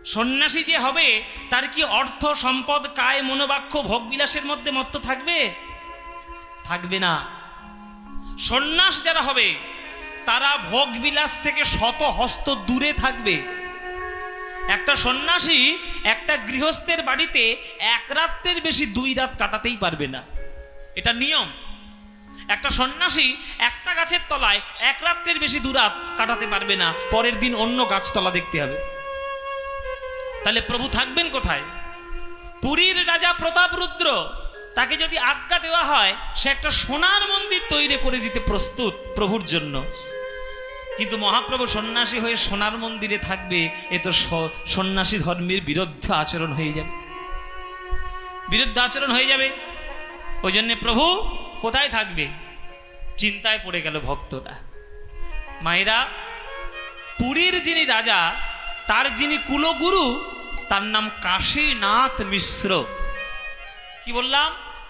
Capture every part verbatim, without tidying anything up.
সন্ন্যাসী যে হবে তার কি অর্থ সম্পদ কায় মনোবাক্য ভোগবিলাসের মধ্যে মত্ত থাকবে? থাকবে না। সন্ন্যাস যারা হবে তারা ভোগবিলাস থেকে শত হস্ত দূরে থাকবে। একটা সন্ন্যাসী একটা গৃহস্থের বাড়িতে এক রাতের বেশি দুই রাত কাটাতেই পারবে না, এটা নিয়ম। একটা সন্ন্যাসী একটা গাছের তলায় এক রাত্রের বেশি দু রাত কাটাতে পারবে না, পরের দিন অন্য গাছতলা দেখতে হবে। তাহলে প্রভু থাকবেন কোথায়? পুরীর রাজা প্রতাপরুদ্র, তাকে যদি আজ্ঞা দেওয়া হয় সে একটা সোনার মন্দির তৈরি করে দিতে প্রস্তুত প্রভুর জন্য, কিন্তু মহাপ্রভু সন্ন্যাসী হয়ে সোনার মন্দিরে থাকবে, এ তো সন্ন্যাসী ধর্মের বিরুদ্ধ আচরণ হয়ে যাবে, বিরুদ্ধ আচরণ হয়ে যাবে। ওই জন্য প্রভু কোথায় থাকবে? চিন্তায় পড়ে গেল ভক্তরা। মায়েরা, পুরীর যিনি রাজা তার যিনি কুলগুরু তার নাম কাশীনাথ মিশ্র। কি বললাম?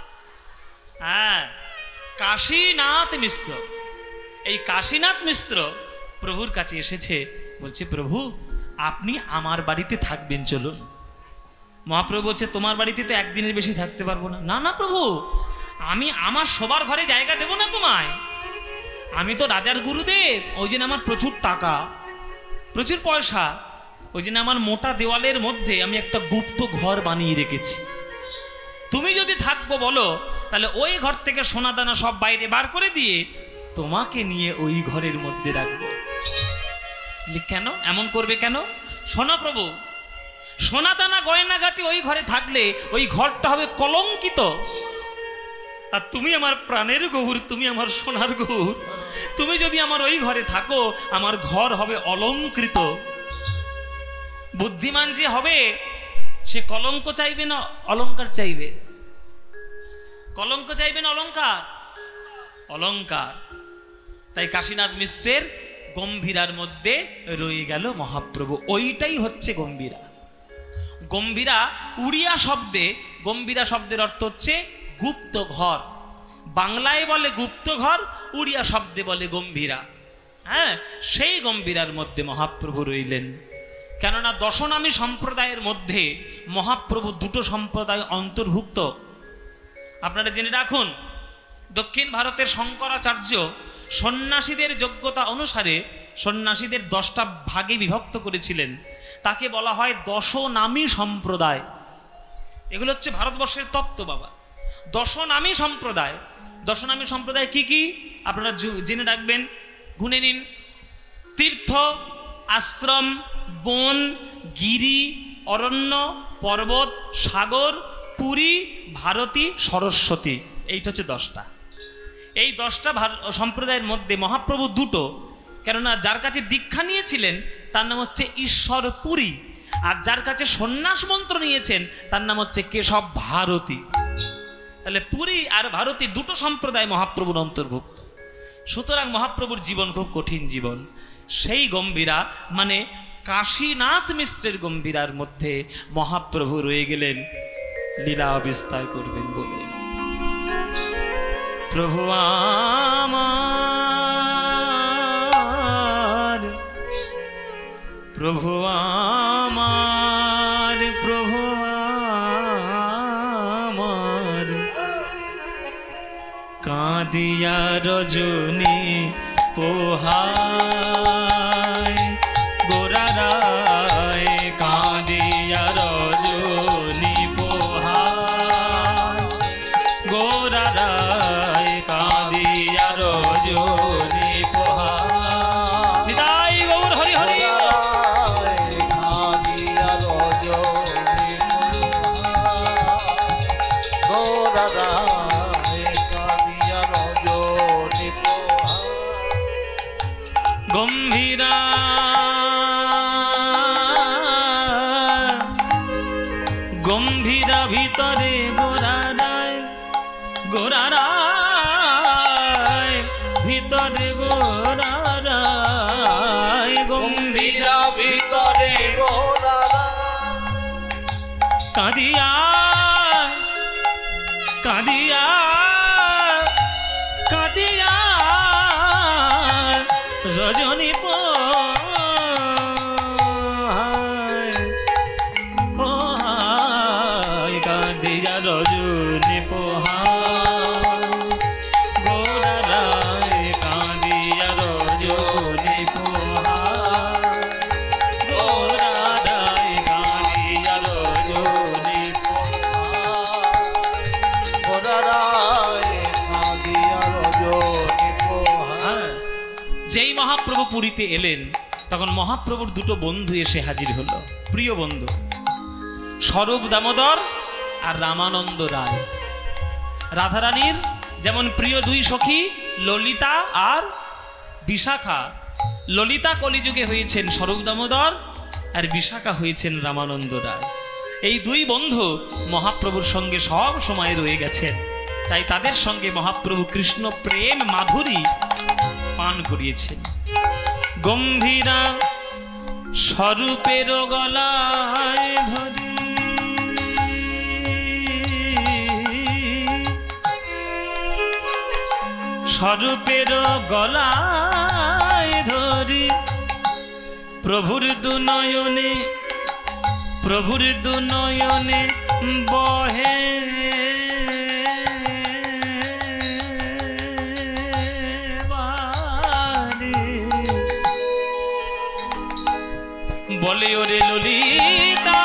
হ্যাঁ, কাশীনাথ মিশ্র। এই কাশীনাথ মিশ্র প্রভুর কাছে এসেছে, বলছে প্রভু আপনি আমার বাড়িতে থাকবেন, চলুন। মহাপ্রভু বলছে তোমার বাড়িতে তো একদিনের বেশি থাকতে পারবো না। না না প্রভু, আমি আমার শোবার ঘরে জায়গা দেব না তোমায়, আমি তো রাজার গুরুদেব, ওই জন্য আমার প্রচুর টাকা প্রচুর পয়সা, ওই জন্য আমার মোটা দেওয়ালের মধ্যে আমি একটা গুপ্ত ঘর বানিয়ে রেখেছি। তুমি যদি থাকবো বলো তাহলে ওই ঘর থেকে সোনা দানা সব বাইরে বার করে দিয়ে তোমাকে নিয়ে ওই ঘরের মধ্যে রাখবো। কেন এমন করবে কেন? শোনো প্রভু, সোনা দানা গয়নাগাটি ওই ঘরে থাকলে ওই ঘরটা হবে কলঙ্কিত, আর তুমি আমার প্রাণের গৌর, তুমি আমার সোনার গৌর, তুমি যদি আমার ওই ঘরে থাকো আমার ঘর হবে অলঙ্কৃত। বুদ্ধিমান যে হবে সে কলঙ্ক চাইবে না অলঙ্কার চাইবে? কলঙ্ক চাইবে না অলঙ্কার? অলঙ্কার। তাই কাশীনাথ মিশ্রের গম্ভীরার মধ্যে রয়ে গেল মহাপ্রভু, ওইটাই হচ্ছে গম্ভীরা। গম্ভীরা উড়িয়া শব্দে, গম্ভীরা শব্দের অর্থ হচ্ছে গুপ্ত ঘর। বাংলায় বলে গুপ্ত ঘর, উড়িয়া শব্দে বলে গম্ভীরা। হ্যাঁ, সেই গম্ভীরার মধ্যে মহাপ্রভু রইলেন। কেননা দশনামী সম্প্রদায়ের মধ্যে মহাপ্রভু দুটো সম্প্রদায় অন্তর্ভুক্ত। আপনারা জেনে রাখুন, দক্ষিণ ভারতের শঙ্করাচার্য সন্ন্যাসীদের যোগ্যতা অনুসারে সন্ন্যাসীদের দশটা ভাগে বিভক্ত করেছিলেন, তাকে বলা হয় দশনামী সম্প্রদায়। এগুলো হচ্ছে ভারতবর্ষের তত্ত্ব বাবা। দশনামী সম্প্রদায়, দশনামী সম্প্রদায় কি কি আপনারা জেনে রাখবেন, গুনে নিন। তীর্থ, আশ্রম, বন, গিরি, অরণ্য, পর্বত, সাগর, পুরী, ভারতী, সরস্বতী, এইটা হচ্ছে দশটা। এই দশটা সম্প্রদায়ের মধ্যে মহাপ্রভু দুটো, কেননা যার কাছে দীক্ষা নিয়েছিলেন তার নাম হচ্ছে ঈশ্বর পুরী, আর যার কাছে সন্ন্যাস মন্ত্র নিয়েছেন তার নাম হচ্ছে কেশব ভারতী। তাহলে পুরী আর ভারতী দুটো সম্প্রদায় মহাপ্রভুর অন্তর্ভুক্ত। সুতরাং মহাপ্রভুর জীবন খুব কঠিন জীবন। সেই গম্ভীরা মানে কাশীনাথ মিশ্রের গম্ভীরার মধ্যে মহাপ্রভু রয়ে গেলেন লীলা বিস্তার করবেন বলে। প্রভু আমার, প্রভু আমার, প্রভু আমার, কাঁদিয়া রজনী পোহায় গোরারায়, কাঁদিয়া রজনী পোহায় গোরারায়, কাঁদিয়া রজনী পোহায়। নিতাই গৌর হরি হরি। কাঁদিয়া রজনী গোরারায়, কাঁদিয়া রজনী পোহায়। গম্ভীরা গম্ভীরা ভিতরে গোরারায়, গোরারায় ভিতরে গোরারায়, গম্ভীরা ভিতরে গোরারায়, কাঁদিয়া কাঁদিয়া কাঁদিয়া রজনী পোহায় কাঁদিয়া রজনী পোহায় গোরা রায় কাঁদিয়া রজনী পোহায় গোরা রায় কাঁদিয়া রজনী যেই মহাপ্রভু পুরীতে এলেন তখন মহাপ্রভুর দুটো বন্ধু এসে হাজির হলো, প্রিয় বন্ধু, স্বরূপ দামোদর আর রামানন্দ রায়। রাধারানীর যেমন প্রিয় দুই সখী ললিতা আর বিশাখা। ললিতা কলিযুগে হয়েছেন স্বরূপ দামোদর আর বিশাখা হয়েছেন রামানন্দ রায়। এই দুই বন্ধু মহাপ্রভুর সঙ্গে সব সময় রয়ে গেছেন, তাই তাদের সঙ্গে মহাপ্রভু কৃষ্ণ প্রেম মাধুরী পান করিয়েছেন। গম্ভীরা স্বরূপের গলায় ধরি স্বরূপের গলায় ধরি প্রভুর দুনয়নে প্রভুর দুনয়নে বহে বলে ওরে ললিতা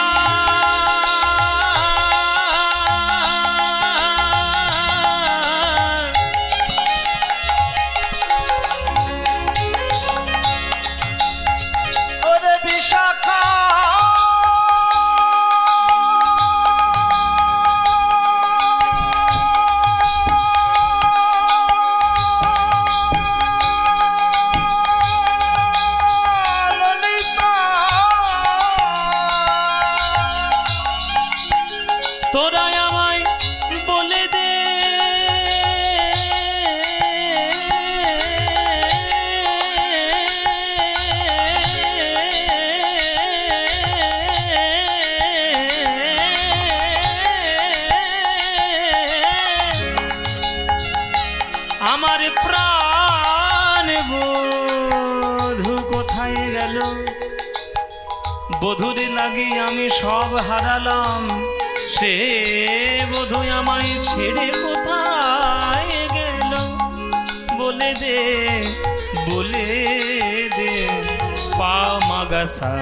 ওরে বিশাখা তোরা আমায় বলে দে আমার প্রাণ বধূ কোথায় গেল? বধূর লাগি আমি সব হারালাম, সে বধূ আমায় ছেড়ে কোথায় গেল? বলে দে বলে দে পা মাগাসা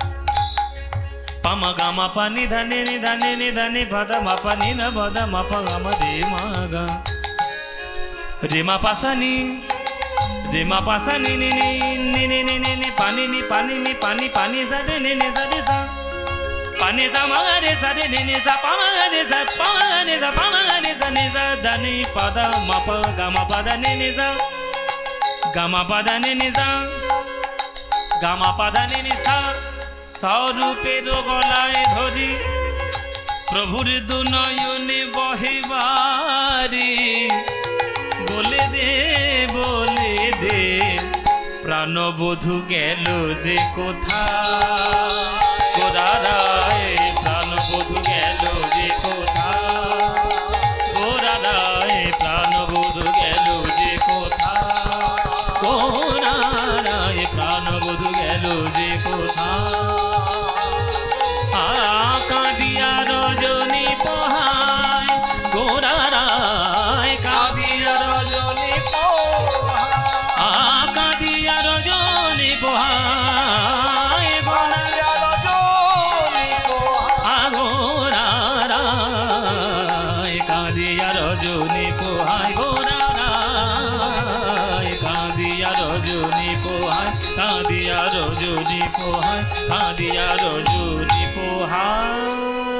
পামা গামা পানি ধানে নি ধানে নি ধানে বাদা মাপা নি না বাদা মাপা গামা রে মাগা রে মা পাসানি রে মা পাসানি নি নি নি নি নি নি নি পানি নি পানি নি পানি পানি সা রে নি নি সা রে সা পানি সা মা রে সা রে নি নি সা পা মা রে সা পা মা রে সা পা মা রে সা নি সা ধানি পাদা মাপা গামা পাদা নি নি সা গামা পাদা নি নি সা গামা পাদা নি নি সা স্বরূপের গলায় ধরি প্রভুর দুনয়নে বহিবারি বলে দে বলে দে প্রাণবধূ গেল যে কোথা গোরারায় প্রাণবধূ গেল যে কোথা গোরারায় প্রাণবধূ গেল যে কোথা গোরারায় প্রাণবধূ গেল যে কোথা কাঁদিয়া রজনী পোহায় গোরারায় কাঁদিয়া রজনী পোহায় কাঁদিয়া রজনী পোহায় কাঁদিয়া রজনী পোহায় গোরারায় কাঁদিয়া রজনী পোহায় গোরারায় কাঁদিয়া রজনী পোহায় কাঁদিয়া রজনী পোহায় কাঁদিয়া রজনী পোহায়।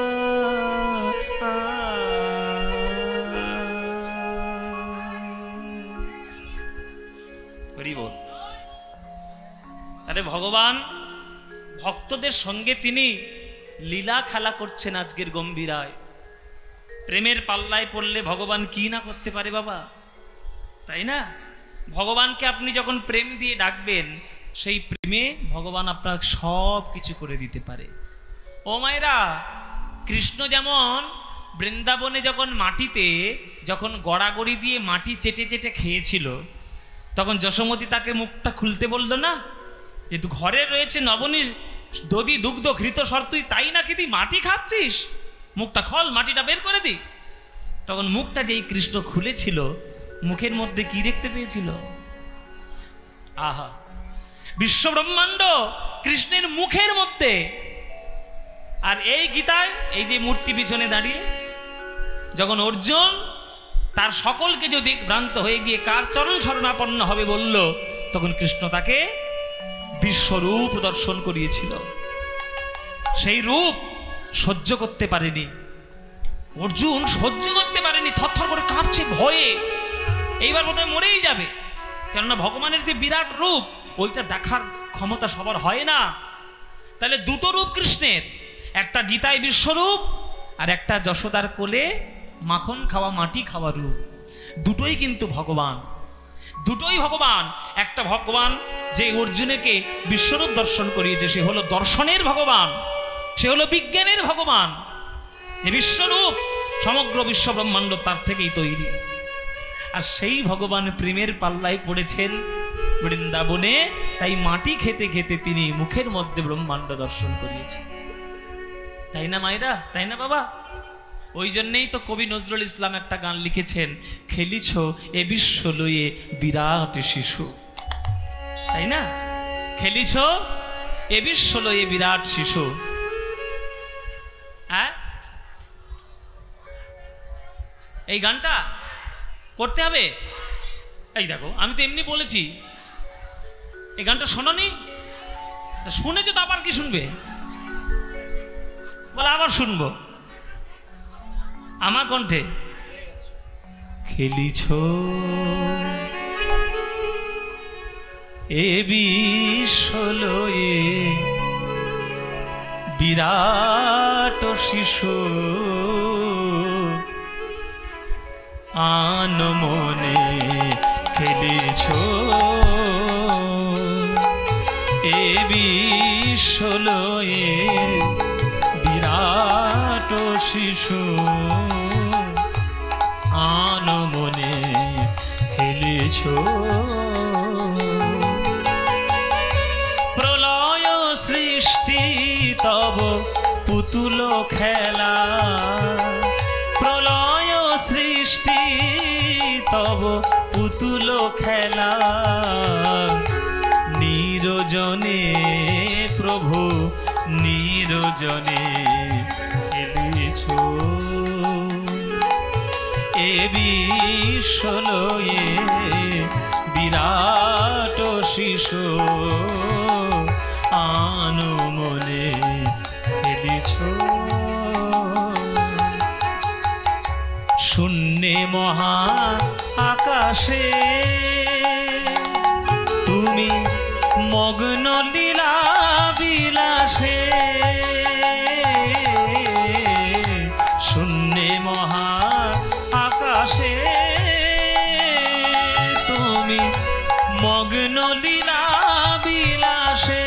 তাহলে ভগবান ভক্তদের সঙ্গে তিনি লীলা খেলা করছেন আজকের গম্ভীরায়। প্রেমের পাল্লায় পড়লে ভগবান কি না করতে পারে বাবা, তাই না? ভগবানকে আপনি যখন প্রেম দিয়ে ডাকবেন সেই প্রেমে ভগবান আপনার সব কিছু করে দিতে পারে। ও মায়েরা, কৃষ্ণ যেমন বৃন্দাবনে যখন মাটিতে যখন গড়াগড়ি দিয়ে মাটি চেটে চেটে খেয়েছিল, তখন যশোমতী তাকে মুখটা খুলতে বলল না যে ঘরে রয়েছে নবনী দধি দুগ্ধ ঘৃত সর, তুই তাই নাকি তুই মাটি খাচ্ছিস? মুখটা খোল, মাটিটা বের করে দি। তখন মুখটা যেই কৃষ্ণ খুলেছিল, মুখের মধ্যে কি দেখতে পেয়েছিল? আহা, বিশ্ব ব্রহ্মাণ্ড কৃষ্ণের মুখের মধ্যে। আর এই গীতায় এই যে মূর্তি পিছনে দাঁড়িয়ে যখন অর্জুন তার সকলকে যদি ভ্রান্ত হয়ে গিয়ে কার চরণ শরণাপন্ন হবে বলল, তখন কৃষ্ণ তাকে বিশ্বরূপ দর্শন করিয়েছিল। সেই রূপ সহ্য করতে পারেনি অর্জুন, সহ্য করতে পারেনি, থরথর করে কাঁপছে ভয়ে। এইবার বোধহয় মরেই যাবে, কেননা ভগবানের যে বিরাট রূপ ওইটা দেখার ক্ষমতা সবার হয় না। তাহলে দুটো রূপ কৃষ্ণের, একটা গীতায় বিশ্বরূপ আর একটা যশোদার কোলে মাখন খাওয়া মাটি খাওয়া রূপ। দুটোই কিন্তু ভগবান, দুটোই ভগবান। একটা ভগবান যে অর্জুনকে বিশ্বরূপ দর্শন করিয়েছে, সে হলো দর্শনের ভগবান, সে হলো বিজ্ঞানের ভগবান। যে বিশ্বরূপ সমগ্র বিশ্ব ব্রহ্মাণ্ড তার থেকেই তৈরি। আর সেই ভগবান প্রেমের পাল্লায় পড়েছেন বৃন্দাবনে, তাই মাটি খেতে খেতে তিনি মুখের মধ্যে ব্রহ্মাণ্ড দর্শন করিয়েছেন। তাই না মায়েরা, তাই না বাবা? ওই জন্যেই তো কবি নজরুল ইসলাম একটা গান লিখেছেন, খেলিছ এ বিশ্ব লয়ে বিরাট শিশু। তাই না? খেলিছ এ বিশ্ব লয়ে বিরাট শিশু। হ্যাঁ, এই গানটা করতে হবে। এই দেখো, আমি তো এমনি বলেছি, এই গানটা শোনোনি? শুনেছো তো আবার কি শুনবে? বলে আবার শুনবো আমার কণ্ঠে। খেলিছ এ বিশ্ব লয়ে বিরাট শিশু, আন মনে খেলিছ এ বিশ্ব লয়ে বিরাট শিশু, আন মনে খেলিছ। প্রলয় সৃষ্টি তব পুতুল খেলা, প্রলয় সৃষ্টি তব পুতুল খেলা, নিরজনে প্রভু নিরজনে খেলিছ এ বিশ্ব লয়ে বিরাট শিশু, আন মনে খেলিছ। শূন্যে মহা আকাশে তুমি মগ্ন লীলা বিলাসে, শূন্যে মহা আকাশে তুমি মগ্ন লীলা বিলাসে,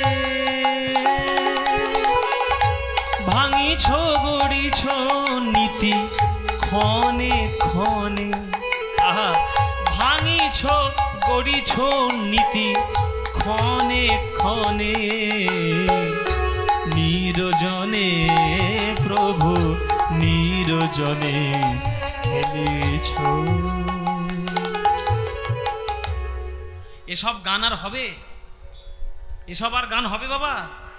ভাঙিছ গড়িছ নীতি ক্ষণে ক্ষণে, আহা, ভাঙিছ গড়িছ নীতি ক্ষণে ক্ষণে, নিরজনে প্রভু নিরজনে খেলিছ। এসব গান আর হবে? এসব আর গান হবে বাবা?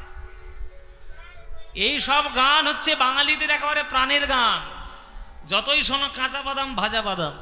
এই সব গান হচ্ছে বাঙালিদের একেবারে প্রাণের গান। যতই শোনো কাঁচা বাদাম ভাজা বাদাম,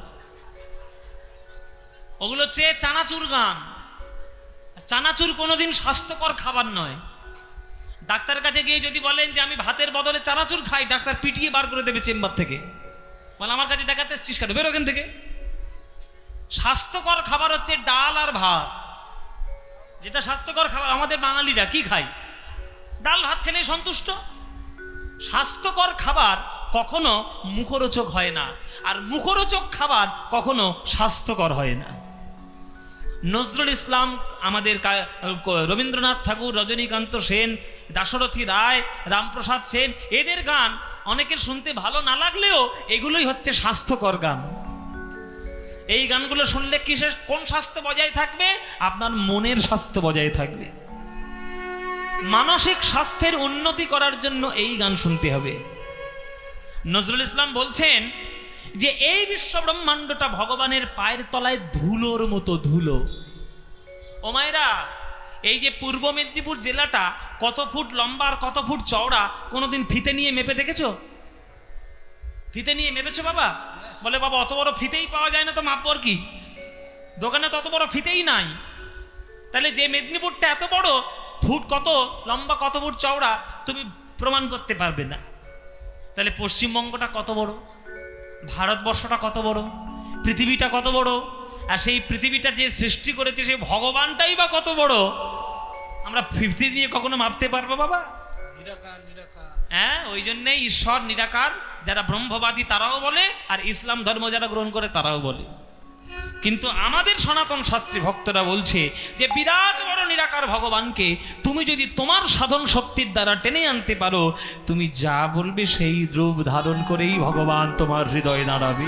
ওগুলো হচ্ছে চানাচুর গান। চানাচুর কোনোদিন স্বাস্থ্যকর খাবার নয়। ডাক্তারের কাছে গিয়ে যদি বলেন যে আমি ভাতের বদলে চানাচুর খাই, ডাক্তার পিটিয়ে বার করে দেবে চেম্বার থেকে, বলে আমার কাছে দেখাতে এসছিস কেন, বেরো ওখান থেকে। স্বাস্থ্যকর খাবার হচ্ছে ডাল আর ভাত, যেটা স্বাস্থ্যকর খাবার। আমাদের বাঙালিরা কি খাই? ডাল ভাত খেলে সন্তুষ্ট। স্বাস্থ্যকর খাবার কখনো মুখরোচক হয় না, আর মুখরোচক খাবার কখনো স্বাস্থ্যকর হয় না। নজরুল ইসলাম, আমাদের রবীন্দ্রনাথ ঠাকুর, রজনীকান্ত সেন, দাশরথী রায়, রামপ্রসাদ সেন, এদের গান অনেকের শুনতে ভালো না লাগলেও এগুলোই হচ্ছে স্বাস্থ্যকর গান। এই গানগুলো শুনলে কিসের কোন স্বাস্থ্য বজায় থাকবে? আপনার মনের স্বাস্থ্য বজায় থাকবে। মানসিক স্বাস্থ্যের উন্নতি করার জন্য এই গান শুনতে হবে। নজরুল ইসলাম বলছেন যে এই বিশ্ব ব্রহ্মাণ্ডটা ভগবানের পায়ের তলায় ধুলোর মতো ধুলো। ও মায়েরা, এই যে পূর্ব মেদিনীপুর জেলাটা কত ফুট লম্বা আর কত ফুট চওড়া কোনোদিন ফিতে নিয়ে মেপে দেখেছো? ফিতে নিয়ে মেপেছো বাবা? বলে বাবা অত বড় ফিতেই পাওয়া যায় না, তো মাপবর কি? দোকানে তত বড় ফিতেই নাই। তাহলে যে মেদিনীপুরটা এত বড়, ফুট কত লম্বা কত ফুট চওড়া তুমি প্রমাণ করতে পারবে না। তাহলে পশ্চিমবঙ্গটা কত বড়, ভারতবর্ষটা কত বড়, পৃথিবীটা কত বড়, আর সেই পৃথিবীটা যে সৃষ্টি করেছে সেই ভগবানটাই বা কত বড়, আমরা ফিফটি দিয়ে কখনো মাপতে পারবো বাবা? হ্যাঁ, ওই জন্যেই ঈশ্বর নিরাকার যারা ব্রহ্মবাদী তারাও বলে, আর ইসলাম ধর্ম যারা গ্রহণ করে তারাও বলে। কিন্তু আমাদের সনাতন শাস্ত্রী ভক্তরা বলছে যে বিরাট বড় নিরাকার ভগবানকে তুমি যদি তোমার সাধন শক্তির দ্বারা টেনে আনতে পারো, তুমি যা বলবে সেই রূপ ধারণ করেই ভগবান তোমার হৃদয়ে দাঁড়াবে।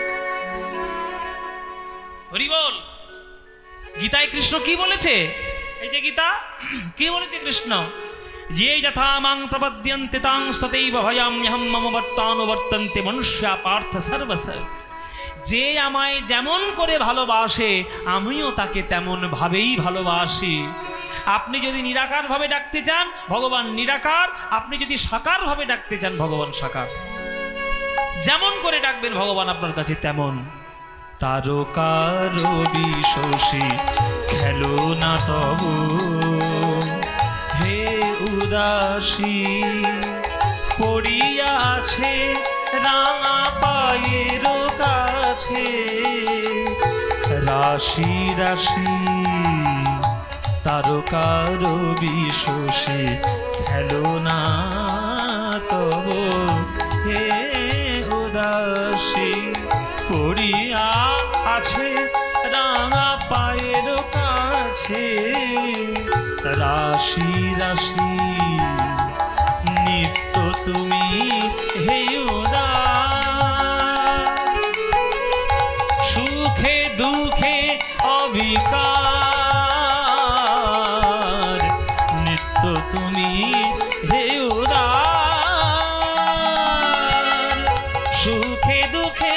হরি বল। গীতায় কৃষ্ণ কি বলেছে? এই যে গীতা কি বলেছে কৃষ্ণ, যে যথা মাং প্রপদ্যন্তে তাং তথৈব ভয়াম্যহং মম বর্তানুবর্তন্তে মনুষ্যা পার্থ সর্বশ। যে আমায় যেমন করে ভালোবাসে আমিও তাকে তেমন ভাবেই ভালোবাসি। আপনি যদি নিরাকার ভাবে ডাকতে চান ভগবান নিরাকার, আপনি যদি সাকার ভাবে ডাকতে চান ভগবান সাকার। যেমন করে ডাকবেন ভগবান আপনার কাছে তেমন। তারকার বিশোষী খেলো না তবু হে উদাসী, পড়িয়া আছে রাঙা পায়ের কাছে রাশি রাশি। তারকার বিশোষী খেলো না তবু হে উদাসী, পড়িয়া আছে রাঙা পায়ের কাছে রাশি রাশি। নিত্য তুমি হে উদার, সুখে দুঃখে অবিকার। নিত্য তুমি হে উদার, সুখে দুঃখে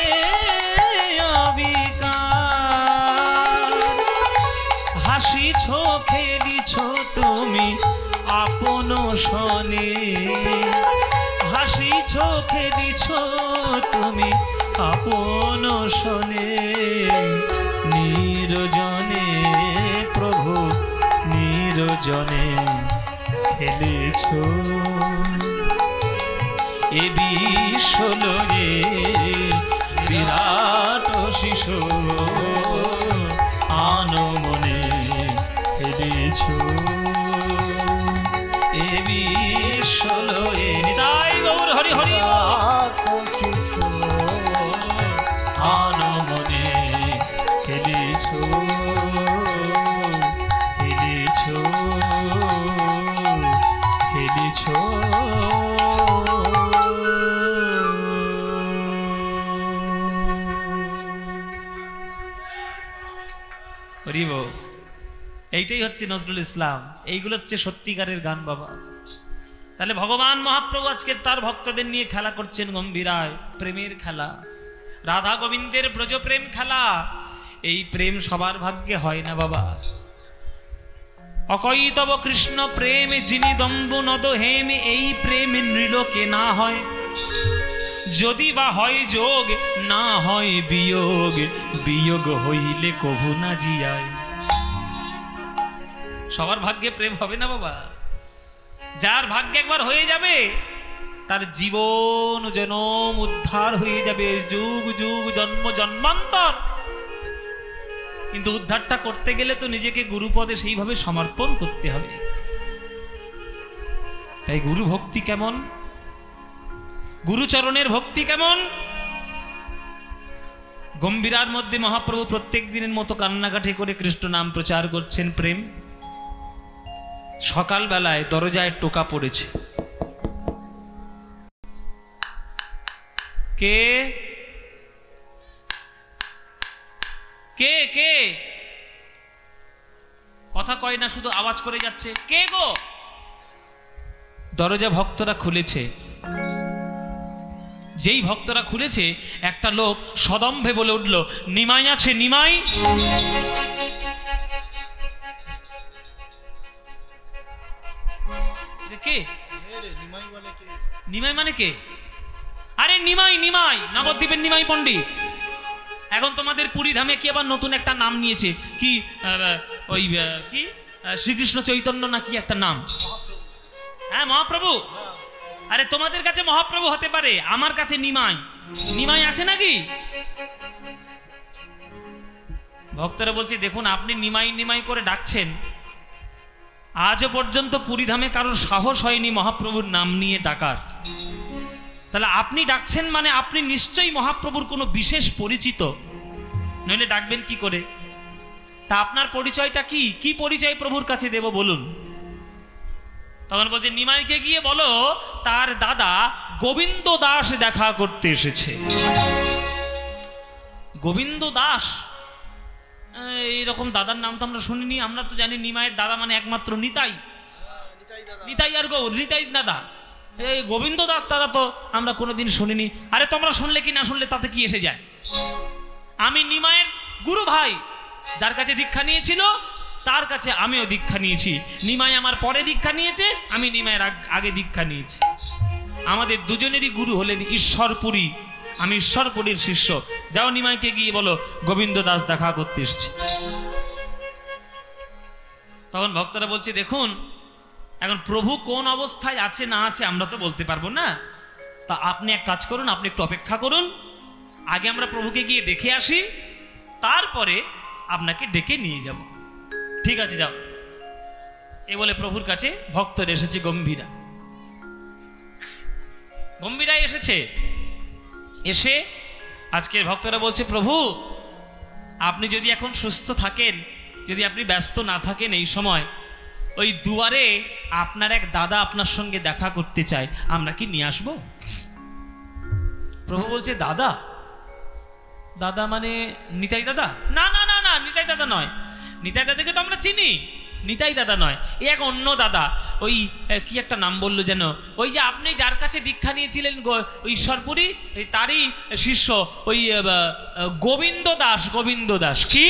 হাসিছ খেলিছ তুমি আপন শনে, হাসিছ খেলিছ তুমি আপন শনে। নিরজনে প্রভু নিরজনে খেলেছ, এ বিশ্বলয়ে বিরাট শিশু আনমনে খেলেছ। এ বিশ্বলয়ে নিতাই গৌর হরি হরি আনমনে খেলেছ, খেলেছ খেলেছ। এইটাই হচ্ছে নজরুল ইসলাম, এইগুলো হচ্ছে সত্যিকারের গান বাবা। তাহলে ভগবান মহাপ্রভু আজকে তার ভক্তদের নিয়ে খেলা করছেন গম্ভীরায়, প্রেমের খেলা, রাধা গোবিন্দের ব্রজ প্রেম খেলা। এই প্রেম সবার ভাগ্যে হয় না বাবা। অকৈতব কৃষ্ণ প্রেম যিনি দম্বু নদ হেম, এই প্রেম নৃলোকে না হয়। যদি বা হয় যোগ না হয় বিয়োগ, বিয়োগ হইলে কভু না জিয়ায়। সবার ভাগ্যে প্রেম হবে না বাবা। যার ভাগ্যে একবার হয়ে যাবে তার জীবন জনম উদ্ধার হয়ে যাবে, যুগ যুগ জন্ম জন্মান্তর। কিন্তু উদ্ধারটা করতে গেলে তো নিজেকে গুরুপদে সেইভাবে সমর্পণ করতে হবে। তাই গুরু ভক্তি কেমন, গুরুচরণের ভক্তি কেমন। গম্ভীরার মধ্যে মহাপ্রভু প্রত্যেক দিনের মতো কান্নাকাটি করে কৃষ্ণ নাম প্রচার করছেন প্রেম। সকালবেলায় দরজায় টোকা পড়েছে। কে কে কে কথা কয় না, শুধু আওয়াজ করে যাচ্ছে, কে গো? দরজা ভক্তরা খুলেছে। যেই ভক্তরা খুলেছে, একটা লোক সদম্ভে বলে উঠল, নিমাই আছে, নিমাই। কে নিমাই মানে কে? আরে নিমাই, নিমাই নবদ্বীপের নিমাই পণ্ডিত। এখন তোমাদের পুরী ধামে কি আবার নতুন একটা নাম নিয়েছে, কি ওই কি শ্রীকৃষ্ণ চৈতন্য না কি একটা নাম? হ্যাঁ, মহাপ্রভু। আরে তোমাদের কাছে মহাপ্রভু হতে পারে, আমার কাছে নিমাই। নিমাই আছে নাকি? ভক্তরা বলছে, দেখুন আপনি নিমাই নিমাই করে ডাকছেন, আজও পর্যন্ত পুরীধামে কারোর সাহস হয়নি মহাপ্রভুর নাম নিয়ে ডাকার। তাহলে আপনি ডাকছেন মানে আপনি নিশ্চয়ই মহাপ্রভুর কোনো বিশেষ পরিচিত, নইলে ডাকবেন কি করে? তা আপনার পরিচয়টা কি? কি পরিচয় প্রভুর কাছে দেব বলুন? তখন বলছে, নিমাইকে গিয়ে বলো তার দাদা গোবিন্দ দাস দেখা করতে এসেছে। গোবিন্দ দাস, এইরকম দাদার নাম তো আমরা শুনিনি। আমরা তো জানি নিমাইয়ের দাদা মানে একমাত্র নিতাই, নিতাই আর গৌর, নিতাই দাদা। এই গোবিন্দ দাস দাদা তো আমরা কোনোদিন শুনিনি। আরে তোমরা শুনলে কি না শুনলে তাতে কি এসে যায়? আমি নিমাইয়ের গুরু ভাই, যার কাছে দীক্ষা নিয়েছিল তার কাছে আমিও দীক্ষা নিয়েছি। নিমাই আমার পরে দীক্ষা নিয়েছে, আমি নিমাইয়ের আগে দীক্ষা নিয়েছি। আমাদের দুজনেরই গুরু হলেন ঈশ্বরপুরী, আমি ঈশ্বরপুরীর শিষ্য। যাও নিমাইকে গিয়ে বলো গোবিন্দ দাস দেখা করতে এসছে। তখন ভক্তরা বলছে, দেখুন এখন প্রভু কোন অবস্থায় আছে না আছে আমরা তো বলতে পারবো না। তা আপনি এক কাজ করুন, আপনি একটু অপেক্ষা করুন, আগে আমরা প্রভুকে গিয়ে দেখে আসি, তারপরে আপনাকে ডেকে নিয়ে যাব। ঠিক আছে, যাও। এ বলে প্রভুর কাছে ভক্তরা এসেছে, গম্ভীরা গম্ভীরাই এসেছে। এসে আজকের ভক্তরা বলছে, প্রভু আপনি যদি এখন সুস্থ থাকেন, যদি আপনি ব্যস্ত না থাকেন, এই সময় ওই দুয়ারে আপনার এক দাদা আপনার সঙ্গে দেখা করতে চায়, আমরা কি নিয়ে আসবো? প্রভু বলছে, দাদা? দাদা মানে নিতাই দাদা? না না না না, নিতাই দাদা নয়। নিতাই দাদাকে তো আমরা চিনি, নিতাই দাদা নয়, এ এক অন্য দাদা। ওই কি একটা নাম বললো যেন, ওই যে আপনি যার কাছে দীক্ষা নিয়েছিলেন ঈশ্বরপুরী, তারই শিষ্য, ওই গোবিন্দ দাস। গোবিন্দ দাস কি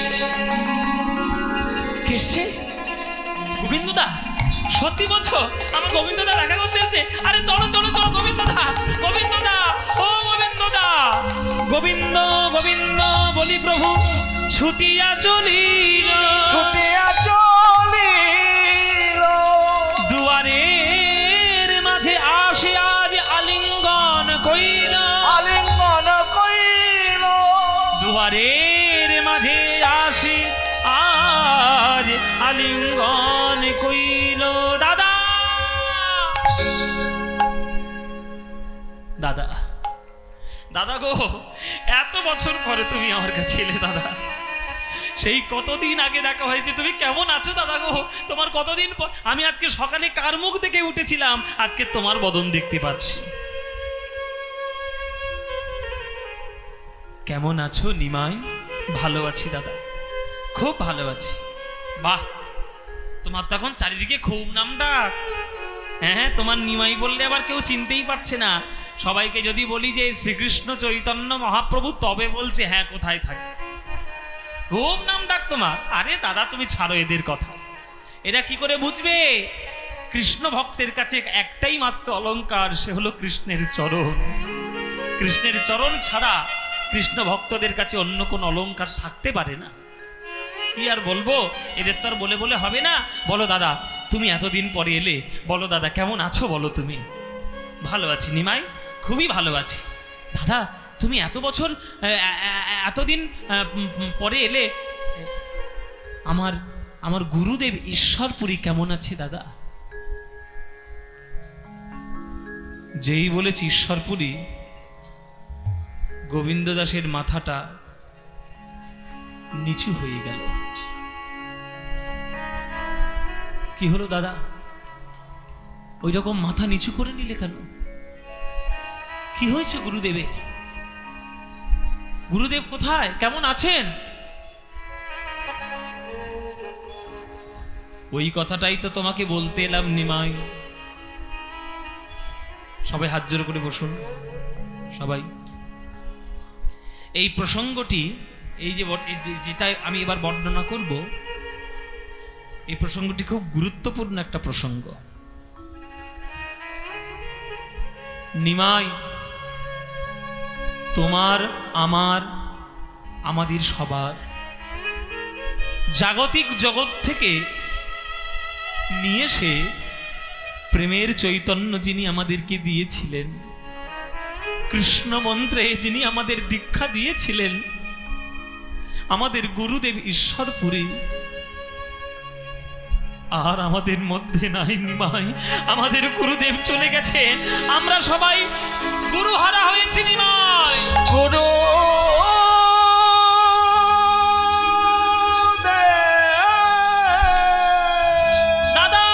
কেসে? গোবিন্দ দা? সত্যি বলছো? আমার গোবিন্দ দা দেখা করতে এসেছে? আরে চলো চলো চলো, গোবিন্দ দা, গোবিন্দ দা, ও গোবিন্দ দা। গোবিন্দ গোবিন্দ বলি প্রভু ছুটিয়া চলিল, ছুটিয়া চলিল, দুয়ারের মাঝে আসে আজ আলিঙ্গন কইল, আলিঙ্গন কইল, দুয়ারের মাঝে আসে আজ আলিঙ্গন কইল। দাদা, দাদা, দাদা গো, এত বছর পরে তুমি আমার কাছে এলে দাদা। সেই কতদিন আগে দেখা হয়েছে, তুমি কেমন আছো দাদা গো? তোমার কতদিন পর, আমি আজকে সকালে কার মুখ দেখে উঠেছিলাম, আজকে তোমার বদন দেখতে পাচ্ছি। কেমন আছো নিমাই? ভালো আছি দাদা, খুব ভালো আছি। বাহ, তোমার তখন চারিদিকে খুব নাম ডাক। হ্যাঁ হ্যাঁ, তোমার নিমাই বললে আবার কেউ চিনতেই পারছে না। সবাইকে যদি বলি যে শ্রীকৃষ্ণ চৈতন্য মহাপ্রভু, তবে বলছে হ্যাঁ কোথায় থাকে, খুব নাম ডাক তোমার। আরে দাদা তুমি ছাড়ো এদের কথা, এরা কি করে বুঝবে? কৃষ্ণ ভক্তের কাছে একটাই মাত্র অলংকার, সে হলো কৃষ্ণের চরণ। কৃষ্ণের চরণ ছাড়া কৃষ্ণ ভক্তদের কাছে অন্য কোন অলংকার থাকতে পারে না। কি আর বলবো, এদের তো আর বলে বলে হবে না। বলো দাদা, তুমি এতদিন পরে এলে, বলো দাদা কেমন আছো বলো তুমি? ভালো আছি নিমাই, খুবই ভালো আছি। দাদা তুমি এত বছর এতদিন পরে এলে, আমার আমার গুরুদেব ঈশ্বরপুরী কেমন আছে দাদা? যেই বলেছি ঈশ্বরপুরী, গোবিন্দ দাসের মাথাটা নিচু হয়ে গেল। কি হলো দাদা, ওই রকম মাথা নিচু করে নিলে কেন? কি হয়েছে গুরুদেবের? গুরুদেব কোথায়, কেমন আছেন? ওই কথাটাই তো তোমাকে বলতে এলাম নিমাই। সবাই হাত জোড় করে বসুন। সবাই এই প্রসঙ্গটি, এই যে যেটা আমি এবার বর্ণনা করব, এই প্রসঙ্গটি খুব গুরুত্বপূর্ণ একটা প্রসঙ্গ। নিমাই, তোমার আমার আমাদের সবার জাগতিক জগৎ থেকে নিয়ে এসে প্রেমের চৈতন্য যিনি আমাদেরকে দিয়েছিলেন, কৃষ্ণ মন্ত্রে যিনি আমাদের দীক্ষা দিয়েছিলেন, আমাদের গুরুদেব ঈশ্বরপুরী আর আমাদের মধ্যে নাই নিমাই। আমাদের গুরুদেব চলে গেছেন, আমরা সবাই গুরুহারা হয়েছি নিমাই। গুরু দাদা,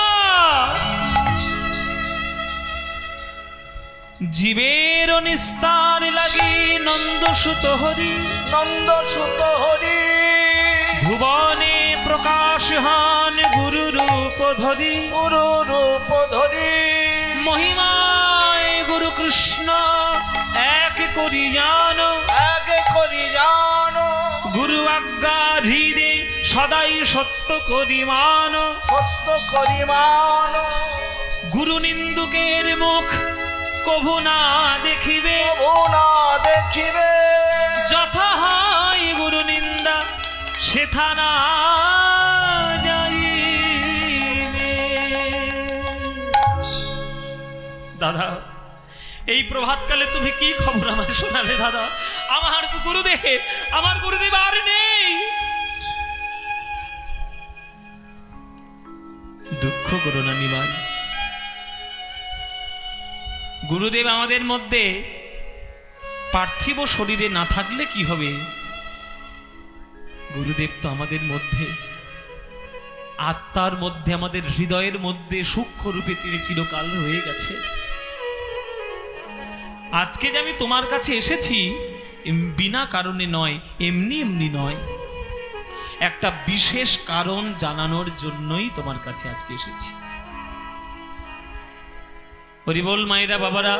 জীবের নিস্তার লাগি নন্দসুত হরি, নন্দসুত হরি ভুবনে প্রকাশ হন গুরু রূপ ধরি, গুরু রূপ ধরি মহিমায় গুরু কৃষ্ণ এক করি জানো, এক করি জানো, গুরু আজ্ঞা হৃদে সদাই সত্য করি মান, সত্য করি মান, গুরু নিন্দুকের মুখ কভু না দেখিবে, কভু না দেখিবে, যথা হয় গুরু নিন্দা সেথা না যাইবে। দাদা, এই প্রভাতকালে তুমি কি খবর আমার শোনালে দাদা? আমার গুরুদেব, আমার গুরুদেব আর নেই। দুঃখ করো না নিমাই, গুরুদেব আমাদের মধ্যে পার্থিব শরীরে না থাকলে কি হবে? গুরুদেব তো আমাদের মধ্যে, আত্মার মধ্যে, আমাদের হৃদয়ের মধ্যে সূক্ষ্ম রূপে তিনি চিরকাল রয়ে গেছে। আজকে যে আমি তোমার কাছে এসেছি বিনা কারণে নয়, এমনি এমনি নয়, একটা বিশেষ কারণ জানানোর জন্যই তোমার কাছে আজকে এসেছি। হরিবোল মায়েরা, বাবারা,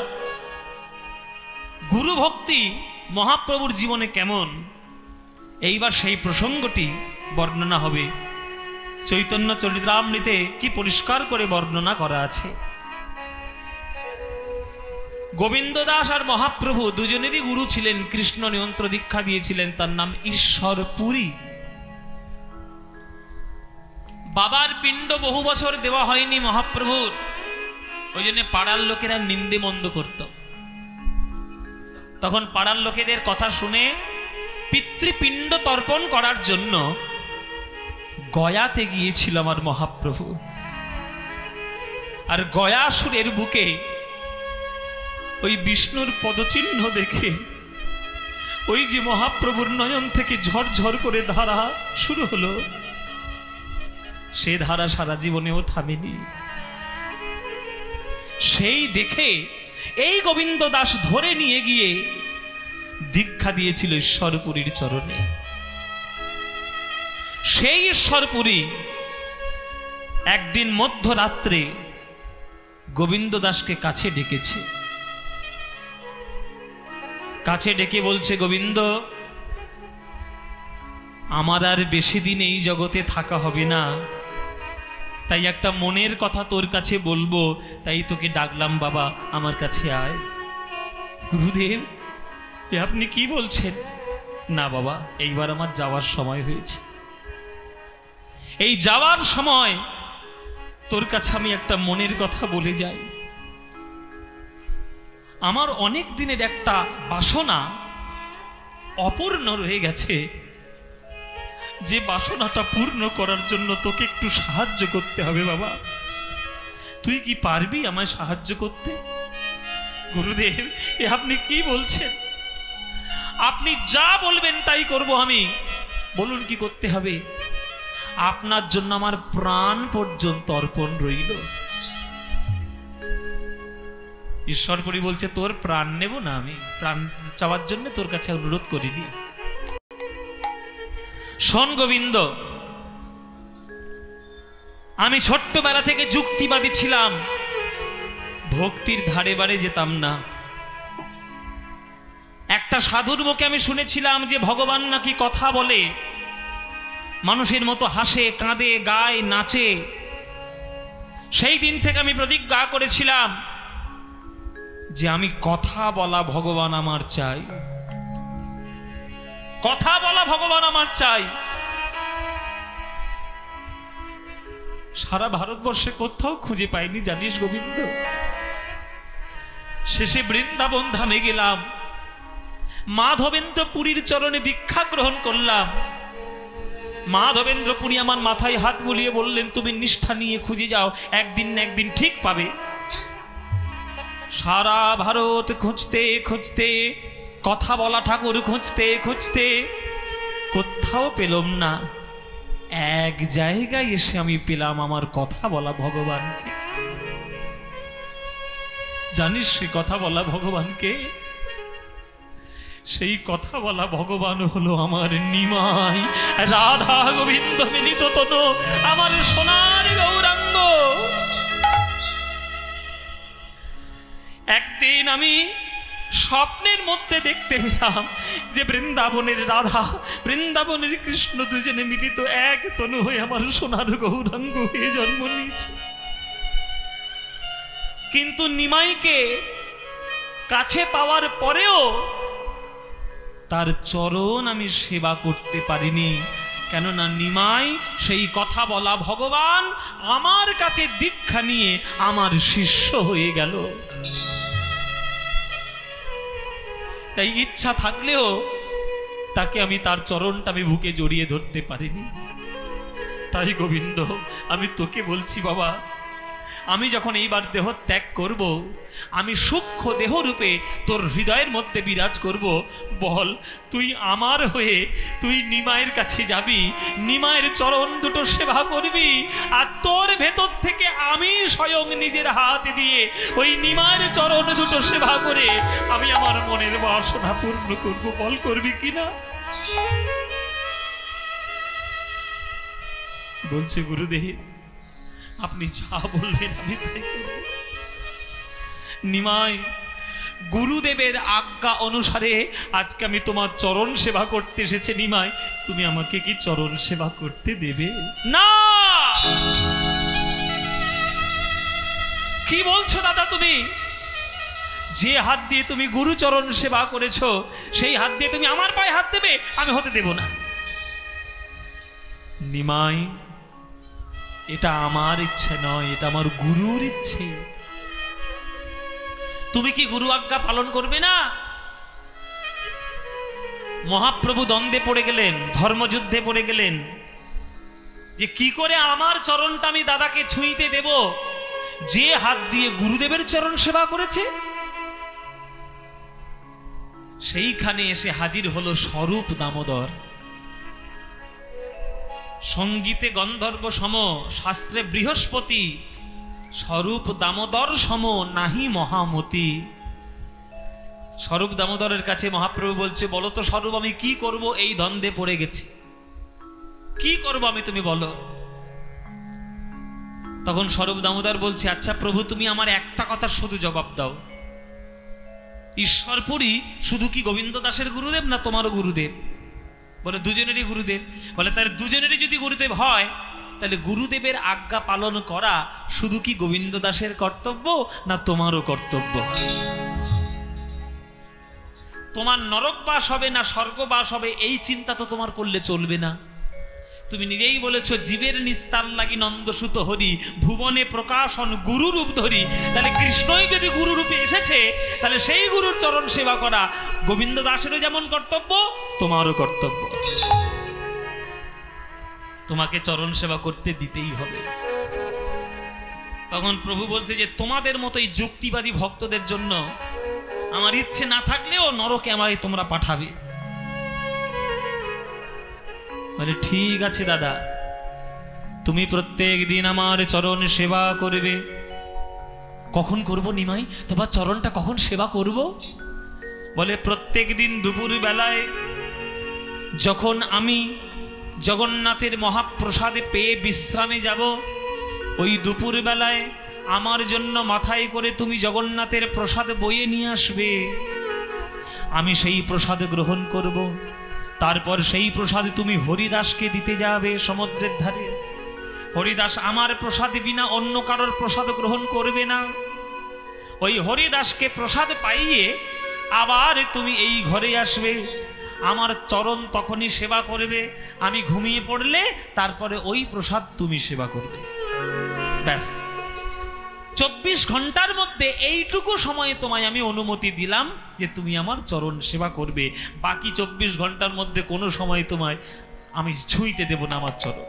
গুরু ভক্তি মহাপ্রভুর জীবনে কেমন, এইবার সেই প্রসঙ্গটি বর্ণনা হবে। চৈতন্য চরিতামৃতে কি পরিষ্কার করে বর্ণনা করা আছে। গোবিন্দ দাস আর মহাপ্রভু দুজনেরই গুরু ছিলেন, কৃষ্ণ নিয়ন্ত্র দীক্ষা দিয়েছিলেন, তার নাম ঈশ্বরপুরী। বাবার পিণ্ড বহু বছর দেওয়া হয়নি মহাপ্রভুর, ওই জন্য পাড়ার লোকেরা নিন্দে মন্দ করত। তখন পাড়ার লোকেদের কথা শুনে পিতৃপিণ্ড তর্পণ করার জন্য গয়াতে গিয়েছিল আমার মহাপ্রভু। আর গয়াসুরের বুকে ওই বিষ্ণুর পদচিহ্ন দেখে ওই যে মহাপ্রভুর নয়ন থেকে ঝরঝর করে ধারা শুরু হলো, সে ধারা সারা জীবনেও থামেনি। সেই দেখে এই গোবিন্দ দাস ধরে নিয়ে গিয়ে দীক্ষা দিয়েছিল ঈশ্বরপুরীর চরণে। সেই ঈশ্বরপুরী একদিন মধ্যরাত্রে গোবিন্দ দাসকে কাছে ডেকেছে, কাছে ডেকে বলছে, গোবিন্দ, আমার আর বেশি দিন এই জগতে থাকা হবে না, তাই একটা মনের কথা তোর কাছে বলবো, তাই তোকে ডাকলাম বাবা, আমার কাছে আয়। গুরুদেব, এ আপনি কি বলছেন? না বাবা, এইবার আমার যাওয়ার সময় হয়েছে, এই যাওয়ার সময় তোর কাছে আমি একটা মনের কথা বলে যাই। আমার অনেক দিনের একটা বাসনা অপূর্ণ রয়ে গেছে, যে বাসনাটা পূর্ণ করার জন্য তোকে একটু সাহায্য করতে হবে বাবা। তুই কি পারবি আমায় সাহায্য করতে? গুরুদেব, এ আপনি কি বলছেন? আপনি যা বলবেন তাই করব আমি। বলুন কি করতে হবে? আপনার জন্য আমার প্রাণ পর্যন্ত অর্পণ রইল। ঈশ্বরপুরী বলছে, তোর প্রাণ নেব না, আমি প্রাণ চাওয়ার জন্য তোর কাছে অনুরোধ করিনি। শোন গোবিন্দ, আমি ছোট্টবেলা থেকে যুক্তিবাদী ছিলাম, ভক্তির ধারে বারে যেতাম না। একটা সাধুর মুখে আমি শুনেছিলাম যে ভগবান নাকি কথা বলে, মানুষের মতো হাসে, কাঁদে, গায়, নাচে। সেই দিন থেকে আমি প্রতিজ্ঞা করেছিলাম যে আমি কথা বলা ভগবান আমার চাই, কথা বলা ভগবান আমার চাই। সারা ভারতবর্ষে কোথাও খুঁজে পাইনি জানিস গোবিন্দ। শেষে বৃন্দাবন ধামে গেলাম, মাধবেন্দ্র পুরীর চরণে দীক্ষা গ্রহণ করলাম। মাধবেন্দ্র পুরী আমার মাথায় হাত বুলিয়ে বললেন, তুমি নিষ্ঠা নিয়ে খুঁজে যাও, একদিন না একদিন ঠিক পাবে। সারা ভারত খুঁজতে খুঁজতে, কথা বলা ঠাকুর খুঁজতে খুঁজতে কোথাও পেলাম না। এক জায়গায় এসে আমি পেলাম আমার কথা বলা ভগবানকে। জানিস সে কথা বলা ভগবানকে? সেই কথা বলা ভগবান হলো আমার নিমাই, রাধা গোবিন্দ মিলিত তনু, আমার সোনার গৌরাঙ্গ। একদিন আমি স্বপ্নের মধ্যে দেখতে পেলাম যে বৃন্দাবনের রাধা, বৃন্দাবনের কৃষ্ণ দুজনে মিলিত এক তনু হয়ে আমার সোনার গৌরাঙ্গ হয়ে জন্ম নিয়েছে। কিন্তু নিমাইকে কাছে পাওয়ার পরেও তার চরণ আমি সেবা করতে পারিনি, কেননা নিমাই সেই কথা বলা ভগবান আমার কাছে দীক্ষা নিয়ে আমার শিষ্য হয়ে গেল। তাই ইচ্ছা থাকলেও তাকে আমি তার চরণটা আমি বুকে জড়িয়ে ধরতে পারিনি। তাই গোবিন্দ, আমি তোকে বলছি বাবা, আমি যখন এইবার দেহ ত্যাগ করব, আমি সূক্ষ্ম দেহ রূপে তোর হৃদয়ের মধ্যে বিরাজ করব। বল, তুই আমার হয়ে তুই নিমাইয়ের কাছে যাবি, নিমাইয়ের চরণ দুটো সেবা করবি, আর তোর ভেতর থেকে আমি স্বয়ং নিজের হাত দিয়ে ওই নিমাইয়ের চরণ দুটো সেবা করে আমি আমার মনের বাসনা পূর্ণ করব। বল, করবি কিনা? বলছে, গুরুদেব আপনি যা বলবেন আমি তাই করব। নিমাই, গুরুদেবের আজ্ঞা অনুসারে আজকে আমি তোমার চরণ সেবা করতে এসেছি। নিমাই, তুমি আমাকে কি চরণ সেবা করতে দেবে? না। কি বলছো দাদা তুমি? যে হাত দিয়ে তুমি গুরু চরণ সেবা করেছো সেই হাত দিয়ে তুমি আমার পায়ে হাত দেবে? আমি হতে দেব না। নিমাই, এটা আমার ইচ্ছে নয়, এটা আমার গুরুর ইচ্ছে। তুমি কি গুরু আজ্ঞা পালন করবে না? মহাপ্রভু দ্বন্দ্বে পড়ে গেলেন, ধর্মযুদ্ধে পড়ে গেলেন যে কি করে আমার চরণটা আমি দাদাকে ছুঁইতে দেব যে হাত দিয়ে গুরুদেবের চরণ সেবা করেছে। সেইখানে এসে হাজির হলো স্বরূপ দামোদর। সঙ্গীতে গন্ধর্ব সম, শাস্ত্রে বৃহস্পতি, স্বরূপ দামোদর সম নাহি মহামতি। স্বরূপ দামোদরের কাছে মহাপ্রভু বলছে, বলো তো স্বরূপ, আমি কি করব? এই দ্বন্দ্বে পড়ে গেছি, কি করব আমি, তুমি বলো। তখন স্বরূপ দামোদর বলছে, আচ্ছা প্রভু, তুমি আমার একটা কথা শুধু জবাব দাও, ঈশ্বরপুরী শুধু কি গোবিন্দ দাসের গুরুদেব না তোমারও গুরুদেব? বলে দুজনেরই গুরুদেব। বলে তাহলে দুজনেরই যদি গুরুদেব হয়, তাহলে গুরুদেবের আজ্ঞা পালন করা শুধু কি গোবিন্দ দাসের কর্তব্য না তোমারও কর্তব্য? তোমার নরকবাস হবে না স্বর্গবাস হবে এই চিন্তা তো তোমার করলে চলবে না। তুমি নিজেই বলেছো, জীবের নিস্তার লাগি নন্দসুত হরি, ভুবনে প্রকাশন গুরু রূপ ধরি। তাহলে কৃষ্ণই যদি গুরু রূপে এসেছে, তাহলে সেই গুরুর চরণ সেবা করা গোবিন্দ দাসেরও যেমন কর্তব্য, তোমারও কর্তব্য। তোমাকে চরণ সেবা করতে দিতেই হবে। তখন প্রভু বলছে যে তোমাদের মতো এই যুক্তিবাদী ভক্তদের জন্য আমার ইচ্ছে না থাকলেও নরকে আমায় তোমরা পাঠাবে। বলে ঠিক আছে দাদা, তুমি প্রত্যেক দিন আমার চরণ সেবা করবে। কখন করব নিমাই? তোমার চরণটা কখন সেবা করব? বলে প্রত্যেক দিন দুপুর বেলায় যখন আমি জগন্নাথের মহাপ্রসাদে পেয়ে বিশ্রামে যাব, ওই দুপুর বেলায় আমার জন্য মাথায় করে তুমি জগন্নাথের প্রসাদ বয়ে নিয়ে আসবে। আমি সেই প্রসাদ গ্রহণ করব। তারপর সেই প্রসাদ তুমি হরিদাসকে দিতে যাবে সমুদ্রের ধারে। হরিদাস আমার প্রসাদ বিনা অন্য কারোর প্রসাদ গ্রহণ করবে না। ওই হরিদাসকে প্রসাদ পাইয়ে আবার তুমি এই ঘরে আসবে, আমার চরণ তখনই সেবা করবে। আমি ঘুমিয়ে পড়লে তারপরে ওই প্রসাদ তুমি সেবা করবে। ব্যাস, চব্বিশ ঘন্টার মধ্যে এইটুকু সময়ে তোমায় আমি অনুমতি দিলাম যে তুমি আমার চরণ সেবা করবে। বাকি চব্বিশ ঘন্টার মধ্যে কোনো সময় তোমায় আমি ছুঁইতে দেব না আমার চরণ।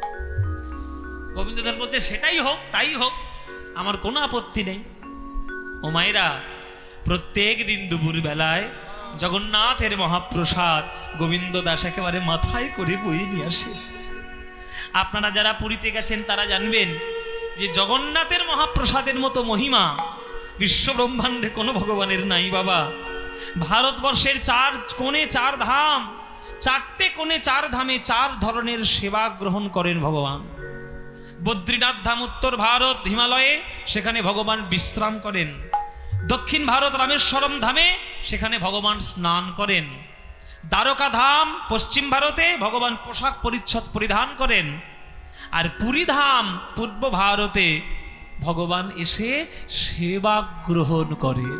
গোবিন্দদাস বলছে সেটাই হোক, তাই হোক, আমার কোনো আপত্তি নেই। ও মায়েরা, প্রত্যেক দিন দুপুর বেলায় জগন্নাথের মহাপ্রসাদ গোবিন্দ দাস একেবারে মাথায় করে বয়ে নিয়ে আসে। আপনারা যারা পুরীতে গেছেন তারা জানবেন যে জগন্নাথের মহাপ্রসাদের মতো মহিমা বিশ্ব ব্রহ্মাণ্ডে কোনো ভগবানের নাই বাবা। ভারতবর্ষের চার কোণে চার ধাম, চারটে কোণে চার ধামে চার ধরনের সেবা গ্রহণ করেন ভগবান। বদ্রীনাথ ধাম উত্তর ভারত হিমালয়ে, সেখানে ভগবান বিশ্রাম করেন। দক্ষিণ ভারত রামেশ্বরম ধামে, সেখানে ভগবান স্নান করেন। দ্বারকা ধাম পশ্চিম ভারতে, ভগবান পোশাক পরিচ্ছদ পরিধান করেন। আর পুরী ধাম পূর্ব ভারতে ভগবান এসে সেবা গ্রহণ করেন।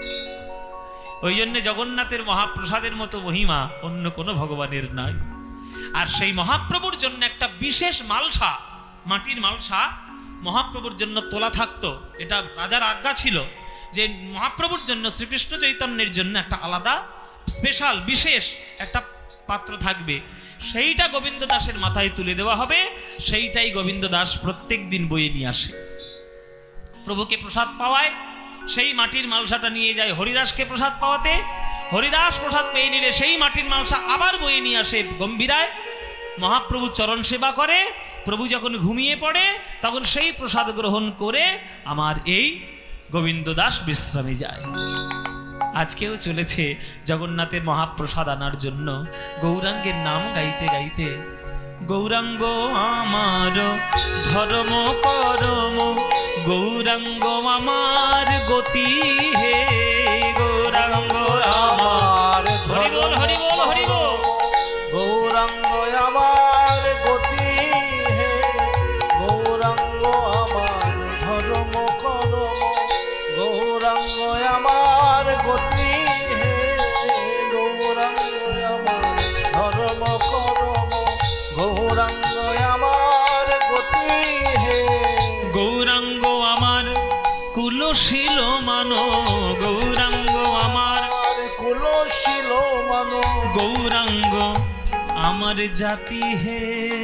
ওই জন্য জগন্নাথের মহাপ্রসাদের মতো মহিমা অন্য কোনো ভগবানের নাই। আর সেই মহাপ্রভুর জন্য একটা বিশেষ মালসা, মাটির মালসা মহাপ্রভুর জন্য তোলা থাকতো। এটা রাজার আজ্ঞা ছিল যে মহাপ্রভুর জন্য, শ্রীকৃষ্ণ চৈতন্যের জন্য একটা আলাদা স্পেশাল বিশেষ একটা পাত্র থাকবে। সেইটা গোবিন্দ দাসের মাথায় তুলে দেওয়া হবে। সেইটাই গোবিন্দ দাস প্রত্যেক দিন বয়ে নিয়ে আসে। প্রভুকে প্রসাদ পাওয়ায় সেই মাটির মালসাটা নিয়ে যায় হরিদাসকে প্রসাদ পাওয়াতে। হরিদাস প্রসাদ পেয়ে নিলে সেই মাটির মালসা আবার বয়ে নিয়ে আসে গম্ভীরায়। মহাপ্রভু চরণ সেবা করে। প্রভু যখন ঘুমিয়ে পড়ে তখন সেই প্রসাদ গ্রহণ করে আমার এই গোবিন্দ দাস বিশ্রামে যায়। আজকেও চলেছে জগন্নাথের মহাপ্রসাদ আনার জন্য গৌরাঙ্গের নাম গাইতে গাইতে। গৌরাঙ্গ আমার ধর্ম পরম, গৌরাঙ্গ আমার গতি হে, গৌরাঙ্গ আমার হরিবোল হরিবোল হরিবোল, গৌরাঙ্গ আমার গতি হে, গৌরাঙ্গ আমার ধর্ম করম, গৌরাঙ্গ আমার গতি হে, গৌরাঙ্গ আমার ধর্ম করম, গৌরাঙ্গ আমার গতি হে। গৌরাঙ্গ আমার কুলশীল মানো, গৌরাঙ্গ আমার কুলশীল মানো, গৌরাঙ্গ আমার জাতি হে,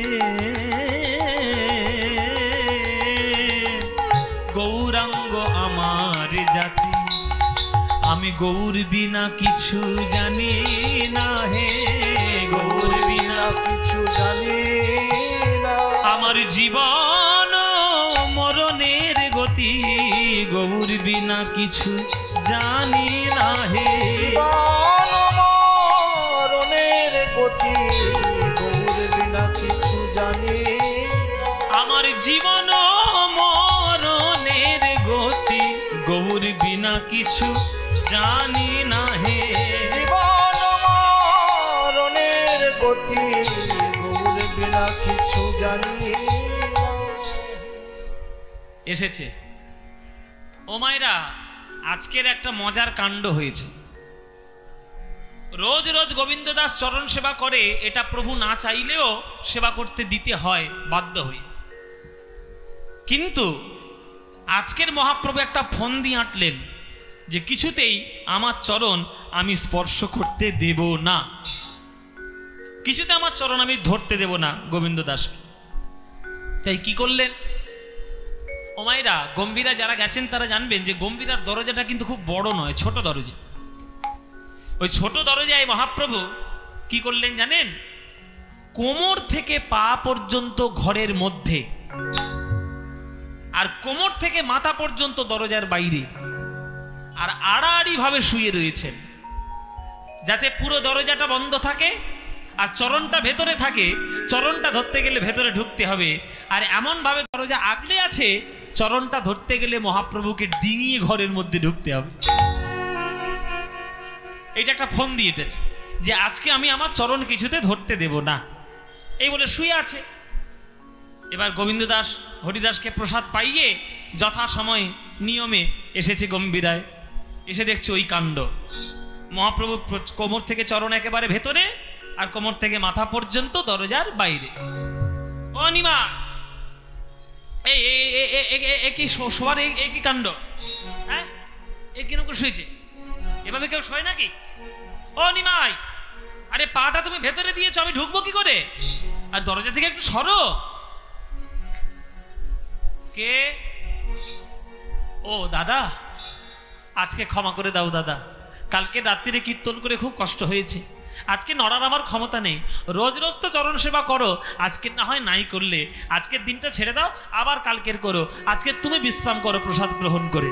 গৌরাঙ্গ আমার জাতি। আমি গৌর বিনা কিছু জানি না হে, গৌর বিনা কিছু জানি না। আমার জীবন মরণের গতি, গৌর বিনা কিছু জানি না হে। জীবন মরণের গতি, গৌর বিনা কিছু জানি না। আমার জীবন মরণের গতি, গৌর বিনা কিছু জানি না হে। জীবন মরণের গতি, গৌর বিনা কিছু জানি না। এসেছে ও মায়েরা, আজকের একটা মজার কাণ্ড হয়েছে। রোজ রোজ গোবিন্দ দাস চরণ সেবা করে, এটা প্রভু না চাইলেও সেবা করতে দিতে হয় বাধ্য হয়ে। কিন্তু আজকের মহাপ্রভু একটা ফোন দিয়ে আঁটলেন যে কিছুতেই আমার চরণ আমি স্পর্শ করতে দেব না, কিছুতে আমার চরণ আমি ধরতে দেব না গোবিন্দ দাসকে। তাই কি করলেন? ও মায়েরা, গম্ভীরা যারা গেছেন তারা জানবেন যে গম্ভীরার দরজাটা কিন্তু খুব বড় নয়, ছোট দরজা। ওই ছোট দরজায় মহাপ্রভু কি করলেন জানেন? কোমর থেকে পা পর্যন্ত ঘরের মধ্যে, আর কোমর থেকে মাথা পর্যন্ত দরজার বাইরে, আর আড়াআড়ি ভাবে শুয়ে রয়েছেন যাতে পুরো দরজাটা বন্ধ থাকে আর চরণটা ভেতরে থাকে। চরণটা ধরতে গেলে ভেতরে ঢুকতে হবে, আর এমন ভাবে দরজা আগলে আছে চরণটা ধরতে গেলে মহাপ্রভুকে ডিঙিয়ে ঘরের মধ্যে ঢুকতে হবে। এইটা একটা ফোন দিয়ে এটেছে যে আজকে আমি আমার চরণ কিছুতে ধরতে দেব না, এই বলে শুয়ে আছে। এবার গোবিন্দ দাস হরিদাসকে প্রসাদ পাইয়ে যথাসময় নিয়মে এসেছে গম্ভীরায়, এসে দেখছে ওই কাণ্ড। মহাপ্রভু কোমর থেকে চরণ একেবারে ভেতরে, আর কোমর থেকে মাথা পর্যন্ত দরজার বাইরে। ও নিমা, এই একই সবার একই কাণ্ড, হ্যাঁ এই কিরকম শুয়েছে? এভাবে কেউ শোয় নাকি? ও নিমাই, আরে পাটা তুমি ভেতরে দিয়েছো, আমি ঢুকবো কি করে? আর দরজা থেকে একটু সরো। কে? ও দাদা, আজকে ক্ষমা করে দাও দাদা, কালকে রাত্রিরে কীর্তন করে খুব কষ্ট হয়েছে, আজকে নড়ার আমার ক্ষমতা নেই। রোজ রোজ তো চরণ সেবা করো, আজকে না হয় নাই করলে, আজকের দিনটা ছেড়ে দাও, আবার কালকের করো, আজকে তুমি বিশ্রাম করো প্রসাদ গ্রহণ করে।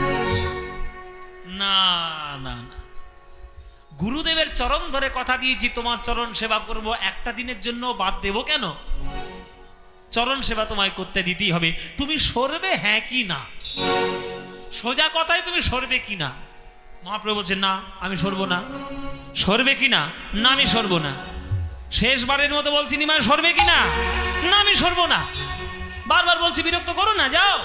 না না না, গুরুদেবের চরণ ধরে কথা দিয়েছি তোমার চরণ সেবা করব, একটা দিনের জন্য বাদ দেব কেন? চরণ সেবা তোমায় করতে দিতেই হবে। তুমি সরবে হ্যাঁ কি না? সোজা কথায় তুমি সরবে কি না? মহাপ্রভু বলছেন না আমি সরবো না। সরবে কি না? না আমি সরবো না। শেষবারের মতো বলছি নিমাই, সরবে কি না? না আমি সরবো না। বারবার বলছি, বিরক্ত করো না, যাও।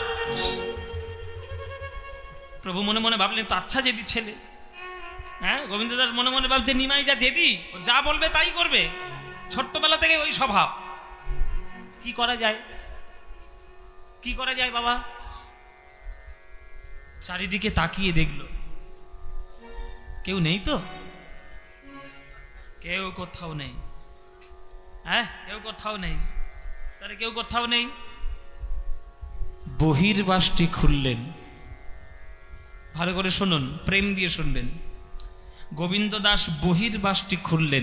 প্রভু মনে মনে ভাবলেন তো আচ্ছা জেদি ছেলে। হ্যাঁ, গোবিন্দ দাস মনে মনে ভাবছে নিমাই যা জেদি, যা বলবে তাই করবে, ছোট্টবেলা থেকে ওই স্বভাব। কি করা যায়? কি করা যায় বাবা? চারিদিকে তাকিয়ে দেখলো, কেউ নেই তো, কেউ কোথাও নেই। হ্যাঁ, কেউ কোথাও নেই। তাহলে কেউ কোথাও নেই, বহির্বাসটি খুললেন। ভালো করে শুনুন, প্রেম দিয়ে শুনবেন। গোবিন্দ দাস বহির্বাসটি খুললেন,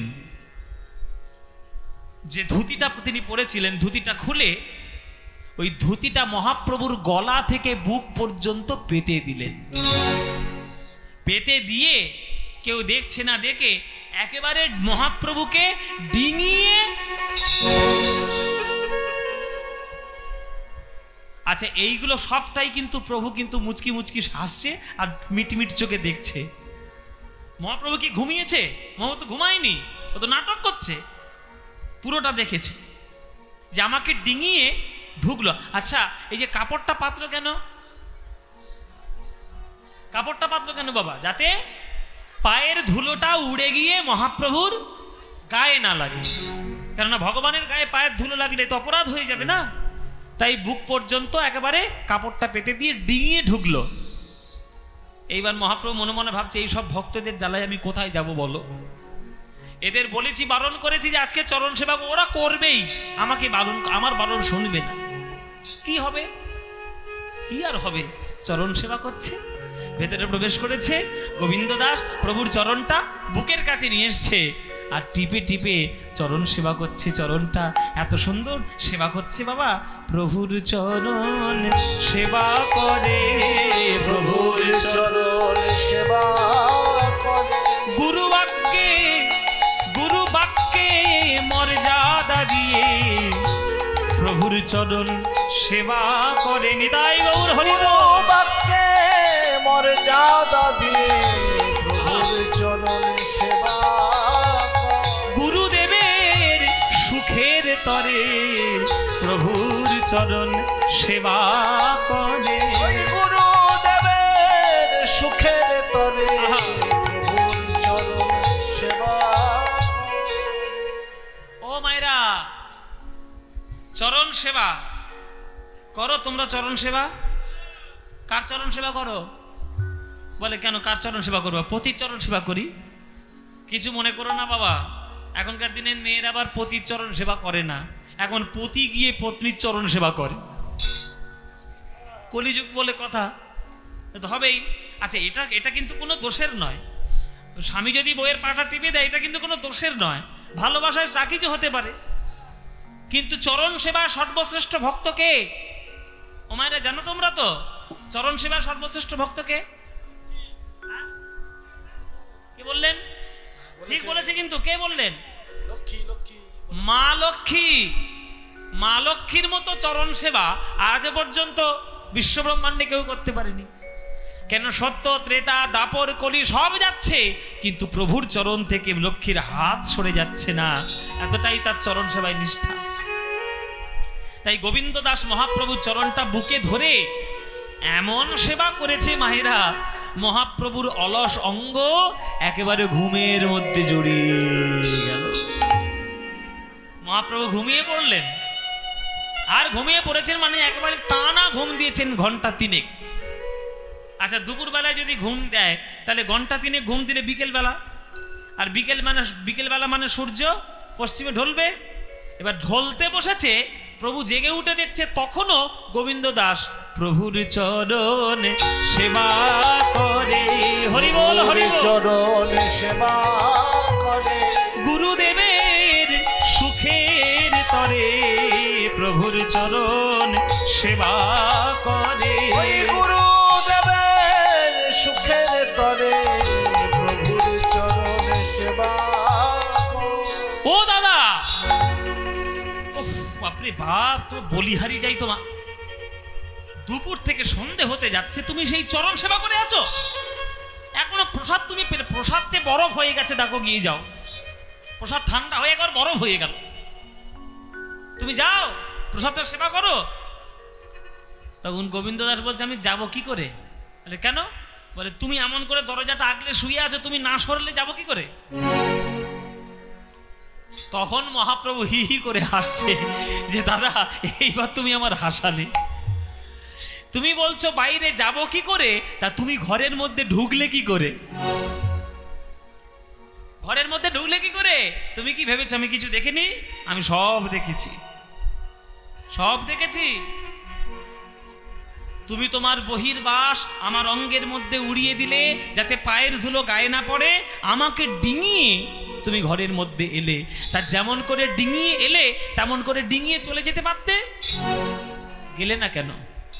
যে ধুতিটা তিনি পরেছিলেন, ধুতিটা খুলে ওই ধুতিটা মহাপ্রভুর গলা থেকে বুক পর্যন্ত পেতে দিলেন। পেতে দিয়ে কেউ দেখছে না দেখে একেবারে মহাপ্রভুকে ডিঙিয়ে, আচ্ছা এইগুলো সবটাই কিন্তু প্রভু কিন্তু মুচকি মুচকি হাসছে আর মিটমিট চোখে দেখছে। মহাপ্রভু কি ঘুমিয়েছে? মহাপ্রভু তো ঘুমায়নি, ও তো নাটক করছে। পুরোটা দেখেছে যে আমাকে ডিঙিয়ে ঢুকলো। আচ্ছা, এই যে কাপড়টা পাতলো কেন? কাপড়টা পাতলো কেন বাবা? যাতে পায়ের ধুলোটা উড়ে গিয়ে মহাপ্রভুর গায়ে না লাগে, কেননা ভগবানের গায়ে পায়ের ধুলো লাগলে তো অপরাধ হয়ে যাবে না। তাই বুক পর্যন্ত একেবারে কাপড়টা পেতে দিয়ে ডিঙিয়ে ঢুকলো। এইবার মহাপ্রভু মনে মনে ভাবছে, এই সব ভক্তদের জ্বালায় আমি কোথায় যাব বলো? এদের বলেছি, বারণ করেছি যে আজকে চরণ সেবা ওরা করবেই, আমাকে বারণ, আমার বারণ শুনবে না। কি হবে? কি আর হবে? চরণ সেবা করছে, ভেতরে প্রবেশ করেছে। গোবিন্দ দাস প্রভুর চরণটা বুকের কাছে নিয়ে এসছে আর টিপে টিপে চরণ সেবা করছে। চরণটা এত সুন্দর সেবা করছে বাবা। প্রভুর চরণ সেবা করে, প্রভুর চরণ সেবা করে, গুরু বাক্যে গুরু বাক্যে মর্যাদা দিয়ে প্রভুর চরণ সেবা করে। নিতাই গৌর হরি বল। বাক্যে মর্যাদা দিয়ে প্রভুর চরণ সেবা করে, গুরুদেবের সুখের তরে প্রভুর চরণ সেবা করে। গুরুদেবের সুখের তরে প্রভুর চরণ সেবা। ও মায়েরা, চরণ সেবা করো তোমরা? চরণ সেবা কার চরণ সেবা করো? বলে কেন কার চরণ সেবা করবো? পতির চরণ সেবা করি। কিছু মনে করো না বাবা, এখনকার দিনের মেয়েরা আবার পতির চরণ সেবা করে না, এখন পতি গিয়ে পত্নীর চরণ সেবা করে। কলিযুগ বলে কথা, তো হবেই। আচ্ছা, এটা এটা কিন্তু কোনো দোষের নয়। স্বামী যদি বইয়ের পাটা টিপে দেয়, এটা কিন্তু কোনো দোষের নয়, ভালোবাসায় যা কিছু হতে পারে। কিন্তু চরণ সেবা সর্বশ্রেষ্ঠ ভক্তকে, ও মায়েরা জানো তোমরা তো চরণ সেবা সর্বশ্রেষ্ঠ ভক্তকে? কে বললেন? ঠিক বলেছে কিন্তু, কে বললেন? লক্ষ্মী লক্ষ্মী মা লক্ষ্মী। মা লক্ষ্মীর মতো চরণ সেবা আজ পর্যন্ত বিশ্বব্রহ্মাণ্ডে কেউ করতে পারেনি। কেন সত্য ত্রেতা দাপর কলি সব যাচ্ছে, কিন্তু প্রভুর চরণ থেকে লক্ষ্মীর হাত সরে যাচ্ছে না, এতটাই তার চরণ সেবায় নিষ্ঠা। তাই গোবিন্দ দাস মহাপ্রভুর চরণটা বুকে ধরে এমন সেবা করেছে মায়েরা, মহাপ্রভুর অলস অঙ্গ একেবারে ঘুমের মধ্যে জড়িয়ে গেল। মহাপ্রভু ঘুমিয়ে পড়লেন, আর ঘুমিয়ে পড়েছেন মানে একেবারে টানা ঘুম দিয়েছেন ঘন্টা তিনেক। আচ্ছা, দুপুর বেলায় যদি ঘুম দেয় তাহলে ঘন্টা তিনেক ঘুম দিলে বিকেল বেলা, আর বিকেল মানে বিকেল বেলা মানে সূর্য পশ্চিমে ঢলবে। এবার ঢলতে বসেছে, প্রভু জেগে উঠে দেখছে তখনও গোবিন্দ দাস প্রভুর চরণে সেবা করে। হরি বল, হরি বল। চরণে সেবা করে গুরুদেবের সুখের তরে প্রভুর চরণ সেবা করে। ওই গুরুদেবের সুখের তরে প্রভুর চরণে সেবা করে। ও দাদা, উফ বাপরে বাপ, তো বলিহারি যাই তোমা, দুপুর থেকে সন্ধে হতে যাচ্ছে তুমি সেই চরণ সেবা করে আছো, এখনো প্রসাদ তুমি পেলে, প্রসাদ চেয়ে বরফ হয়ে গেছে, দেখো গিয়ে যাও, প্রসাদ ঠান্ডা হয়ে একবার বরফ হয়ে গেল, তুমি যাও প্রসাদটা সেবা করো। তখন গোবিন্দ দাস বলছে আমি যাব কি করে? বলে কেন? বলে তুমি এমন করে দরজাটা আগলে শুয়ে আছো, তুমি না সরলে যাব কি করে? তখন মহাপ্রভু হি হি করে হাসছে যে দাদা এইবার তুমি আমার হাসালে, তুমি বলছো বাইরে যাব কি করে, তা তুমি ঘরের মধ্যে ঢুকলে কি করে? ঘরের মধ্যে ঢুকলে কি করে? তুমি কি ভেবেছো আমি কিছু দেখিনি? আমি সব দেখেছি, সব দেখেছি। তুমি তোমার বহির্বাস আমার অঙ্গের মধ্যে উড়িয়ে দিলে যাতে পায়ের ধুলো গায়ে না পড়ে, আমাকে ডিঙিয়ে তুমি ঘরের মধ্যে এলে, তা যেমন করে ডিঙিয়ে এলে তেমন করে ডিঙিয়ে চলে যেতে পারতে, গেলে না কেন?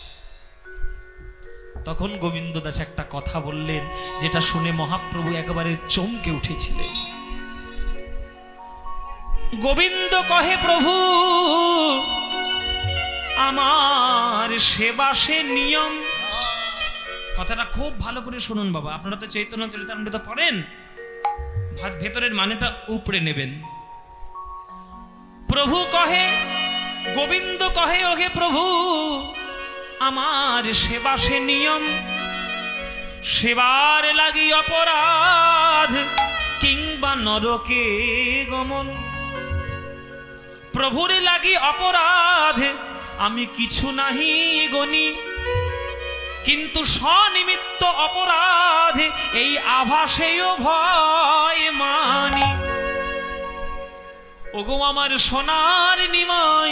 তখন গোবিন্দ দাস একটা কথা বললেন যেটা শুনে মহাপ্রভু একেবারে চমকে উঠেছিলেন। গোবিন্দ কহে প্রভু আমার সেবা সে নিয়ম। কথাটা খুব ভালো করে শুনুন বাবা, আপনারা তো চৈতন্য চরিতামৃত পড়েন, ভেতরের মানেটা উপড়ে নেবেন। প্রভু কহে, গোবিন্দ কহে ওহে প্রভু আমার সেবা সে নিয়ম, সেবার লাগি অপরাধ কিংবা নরকে গমন। প্রভুর লাগি অপরাধ আমি কিছু নাহি গনি, কিন্তু স্বনিমিত্ত অপরাধ এই আভাসেও ভয় মানি। ওগো আমার সোনার নিমাই,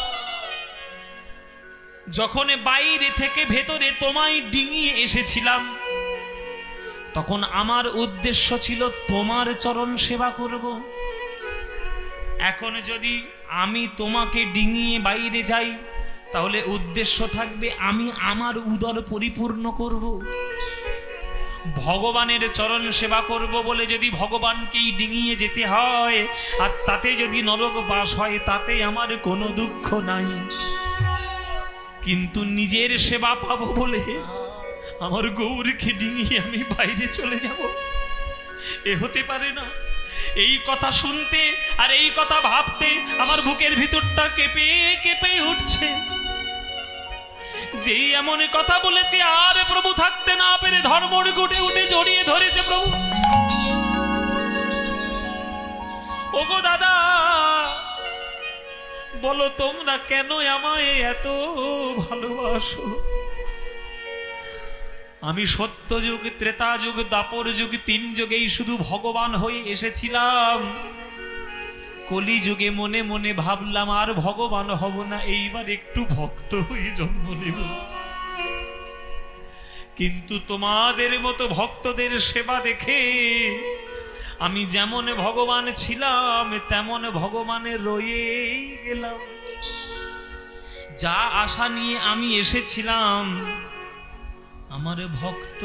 যখন বাইরে থেকে ভেতরে তোমায় ডিঙিয়ে এসেছিলাম তখন আমার উদ্দেশ্য ছিল তোমার চরণ সেবা করব। এখন যদি আমি তোমাকে ডিঙিয়ে বাইরে যাই তাহলে উদ্দেশ্য থাকবে আমি আমার উদর পরিপূর্ণ করব। ভগবানের চরণ সেবা করব বলে যদি ভগবানকেই ডিঙিয়ে যেতে হয় আর তাতে যদি নরক বাস হয় তাতে আমার কোনো দুঃখ নাই, কিন্তু নিজের সেবা পাবো বলে আমার গৌরকে ডিঙিয়ে আমি বাইরে চলে যাব, এ হতে পারে না। এই কথা শুনতে আর এই কথা ভাবতে আমার বুকের ভিতরটা কেঁপে কেঁপে উঠছে। যেই এমন কথা বলেছে আর প্রভু থাকতে না পেরে ধর্মর গুটে উঠে জড়িয়ে ধরেছে প্রভু। ওগো দাদা, বলো তোমরা কেন আমায় এত ভালোবাসো? আমি সত্য যুগ, ত্রেতা যুগ, দাপর যুগ, তিন যুগেই শুধু ভগবান হয়ে এসেছিলাম। কলি যুগে মনে মনে ভাবলাম আর ভগবান হব না, এইবার একটু ভক্ত হয়ে জন্ম নেব। কিন্তু তোমাদের মতো ভক্তদের সেবা দেখে আমি যেমন ভগবান ছিলাম তেমন ভগবানে রয়েই গেলাম। যা আশা নিয়ে আমি এসেছিলাম আমার ভক্ত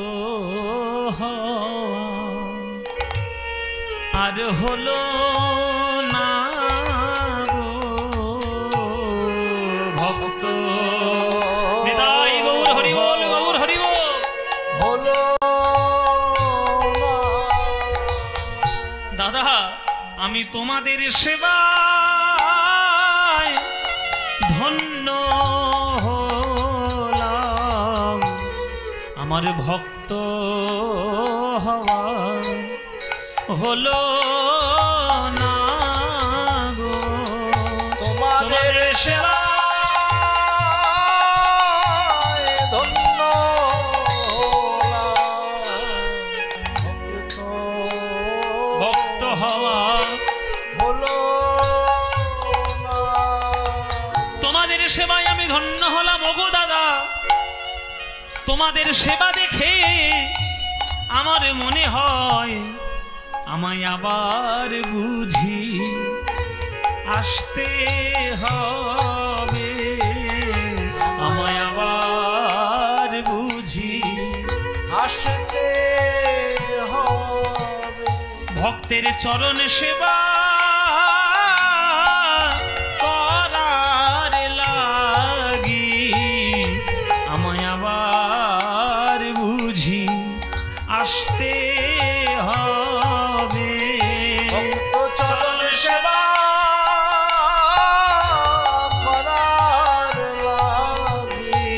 আর হলো না গো ভক্ত। নিতাই গৌর হরি বল, গৌর হরি বল। আমি তোমাদের সেবায় ধন্য হলাম, আমার ভক্ত হওয়া হলো না গো। তোমাদের সেবা ধন্য ভক্ত হওয়া হলো না। তোমাদের সেবায় আমি ধন্য হলাম ওগো দাদা। তোমাদের সেবা দেখে আমার মনে হয় আমায় আবার বুঝি আসতে হবে, আমায় আবার বুঝি আসতে হবে। ভক্তের চরণ সেবা করার লাগি আমায় আবার বুঝি আসতে হবে। ভক্ত চরণ সেবা করার লাগি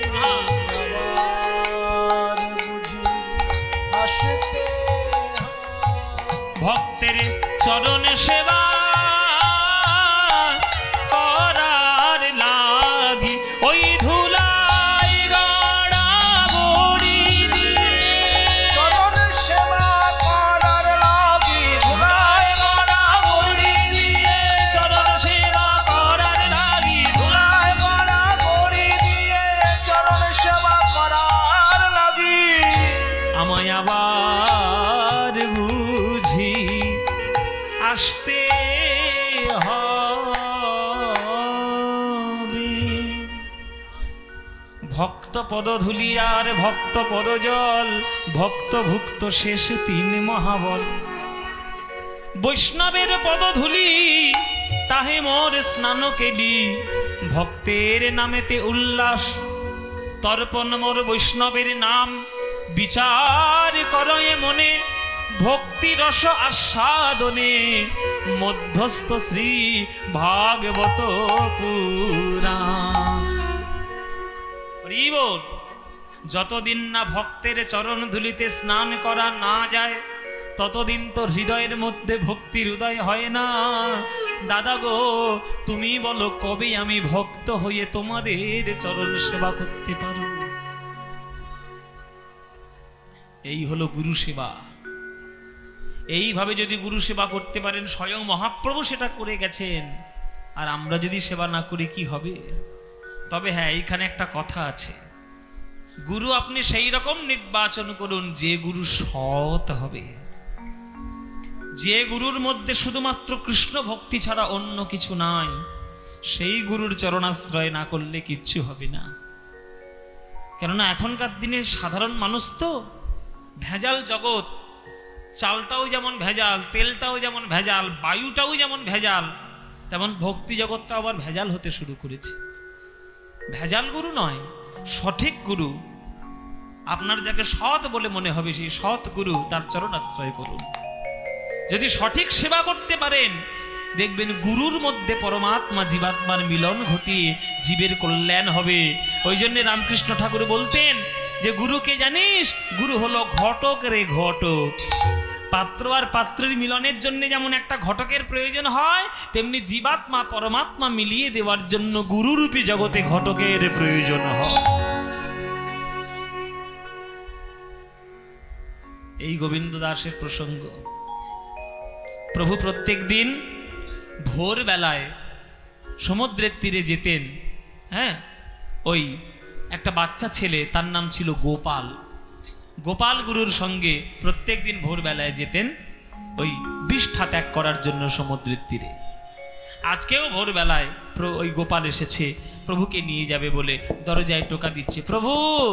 আবার বুঝি আসতে হবে। ভক্তের চরণ সেবা করার লাগি ওই ধুলাই গড়া বড়ি দিয়ে চরণ সেবা করার লাগি ধুলায় গড়া গড়ি দিয়ে, চরণ সেবা করার লাগি ধুলায় গড়া গড়ি দিয়ে চরণ সেবা করার লাগি আমায় আবার বুঝি আসতে হবে। ভক্ত পদধূলি আর ভক্ত পদজল, ভক্ত ভুক্ত শেষ তিন মহাবল। বৈষ্ণবের পদধূলি তাহে মোর স্নান কেলি, ভক্তের নামেতে উল্লাস তর্পণ মোর বৈষ্ণবের নাম। বিচার করয়ে মনে ভক্তি রস আস্বাদনে, মধ্যস্থ শ্রী ভাগবত পুরাণ। হরি বল। যতদিন না ভক্তের চরণ ধুলিতে স্নান করা না যায় ততদিন তো হৃদয়ের মধ্যে ভক্তির উদয় হয় না। দাদা গো, তুমি বলো কবে আমি ভক্ত হয়ে তোমাদের চরণ সেবা করতে পারো? এই হলো গুরু সেবা। এইভাবে যদি গুরু সেবা করতে পারেন, স্বয়ং মহাপ্রভু সেটা করে গেছেন, আর আমরা যদি সেবা না করি কি হবে? তবে হ্যাঁ, এইখানে একটা কথা আছে, গুরু আপনি সেই রকম নির্বাচন করুন যে গুরু সৎ হবে, যে গুরুর মধ্যে শুধুমাত্র কৃষ্ণ ভক্তি ছাড়া অন্য কিছু নাই। সেই গুরুর চরণাশ্রয় না করলে কিচ্ছু হবে না। কেননা এখনকার দিনে সাধারণ মানুষ তো ভেজাল জগৎ, চালটাও যেমন ভেজাল, তেলটাও যেমন ভেজাল, বায়ুটাও যেমন ভেজাল, তেমন ভক্তি জগৎটা আবার ভেজাল হতে শুরু করেছে। ভেজাল গুরু নয়, সঠিক গুরু। আপনার যাকে সৎ বলে মনে হবে সেই সৎ গুরু, তার চরণ আশ্রয় করুন। যদি সঠিক সেবা করতে পারেন, দেখবেন গুরুর মধ্যে পরমাত্মা জীবাত্মার মিলন ঘটিয়ে জীবের কল্যাণ হবে। ওই জন্য রামকৃষ্ণ ঠাকুর বলতেন যে গুরুকে জানিস, গুরু হলো ঘটক রে ঘটক। পাত্র আর পাত্রের মিলনের জন্য যেমন একটা ঘটকের প্রয়োজন হয়, তেমনি জীবাত্মা পরমাত্মা মিলিয়ে দেওয়ার জন্য গুরুরূপী জগতে ঘটকের প্রয়োজন হয়। এই গোবিন্দ দাসের প্রসঙ্গ। প্রভু প্রত্যেক দিন ভোর বেলায় সমুদ্রের তীরে যেতেন। হ্যাঁ, ওই একটা বাচ্চা ছেলে, তার নাম ছিল গোপাল। গোপাল গুরুর সঙ্গে প্রত্যেক দিন ভোরবেলায় যেতেন ওই বিষ্ঠা ত্যাগ করার জন্য সমুদ্রের তীরে। আজকেও ভোরবেলায় ওই গোপাল এসেছে প্রভুকে নিয়ে যাবে বলে, দরজায় টোকা দিচ্ছে, প্রভু।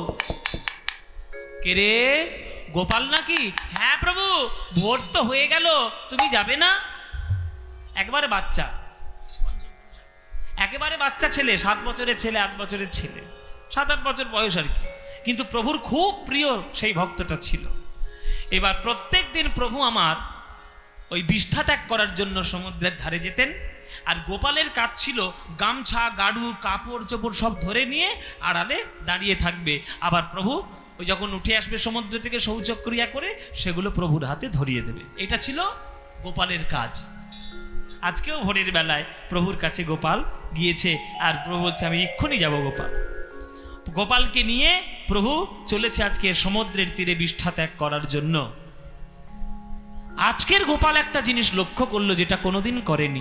কে রে, গোপাল নাকি? হ্যাঁ প্রভু, ভোর তো হয়ে গেল, তুমি যাবে না? একবারে বাচ্চা, একেবারে বাচ্চা ছেলে, সাত বছরের ছেলে, আট বছরের ছেলে, সাত আট বছর বয়স আর কি। কিন্তু প্রভুর খুব প্রিয় সেই ভক্তটা ছিল। এবার প্রত্যেক দিন প্রভু আমার ওই বিষ্ঠা ত্যাগ করার জন্য সমুদ্রের ধারে যেতেন। আর গোপালের কাজ ছিল গামছা, গাড়ু, কাপড় চোপড় সব ধরে নিয়ে আড়ালে দাঁড়িয়ে থাকবে। আবার প্রভু ওই যখন উঠে আসবে সমুদ্র থেকে শৌচক্রিয়া করে সেগুলো প্রভুর হাতে ধরিয়ে দেবে। এটা ছিল গোপালের কাজ। আজকেও ভোরের বেলায় প্রভুর কাছে গোপাল গিয়েছে, আর প্রভু বলছে আমি এক্ষুনি যাব। গোপাল গোপালকে নিয়ে প্রভু চলেছে আজকে সমুদ্রের তীরে বিষ্ঠা ত্যাগ করার জন্য। আজকের গোপাল একটা জিনিস লক্ষ্য করলো যেটা কোনোদিন করেনি।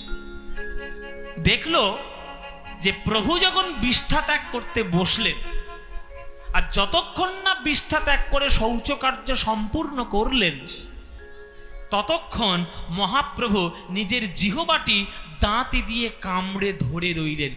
দেখলো যে প্রভু যখন বিষ্ঠা ত্যাগ করতে বসলেন, আর যতক্ষণ না বিষ্ঠা ত্যাগ করে শৌচকার্য সম্পূর্ণ করলেন, ততক্ষণ মহাপ্রভু নিজের জিহবাটি দাঁতে দিয়ে কামড়ে ধরে রইলেন।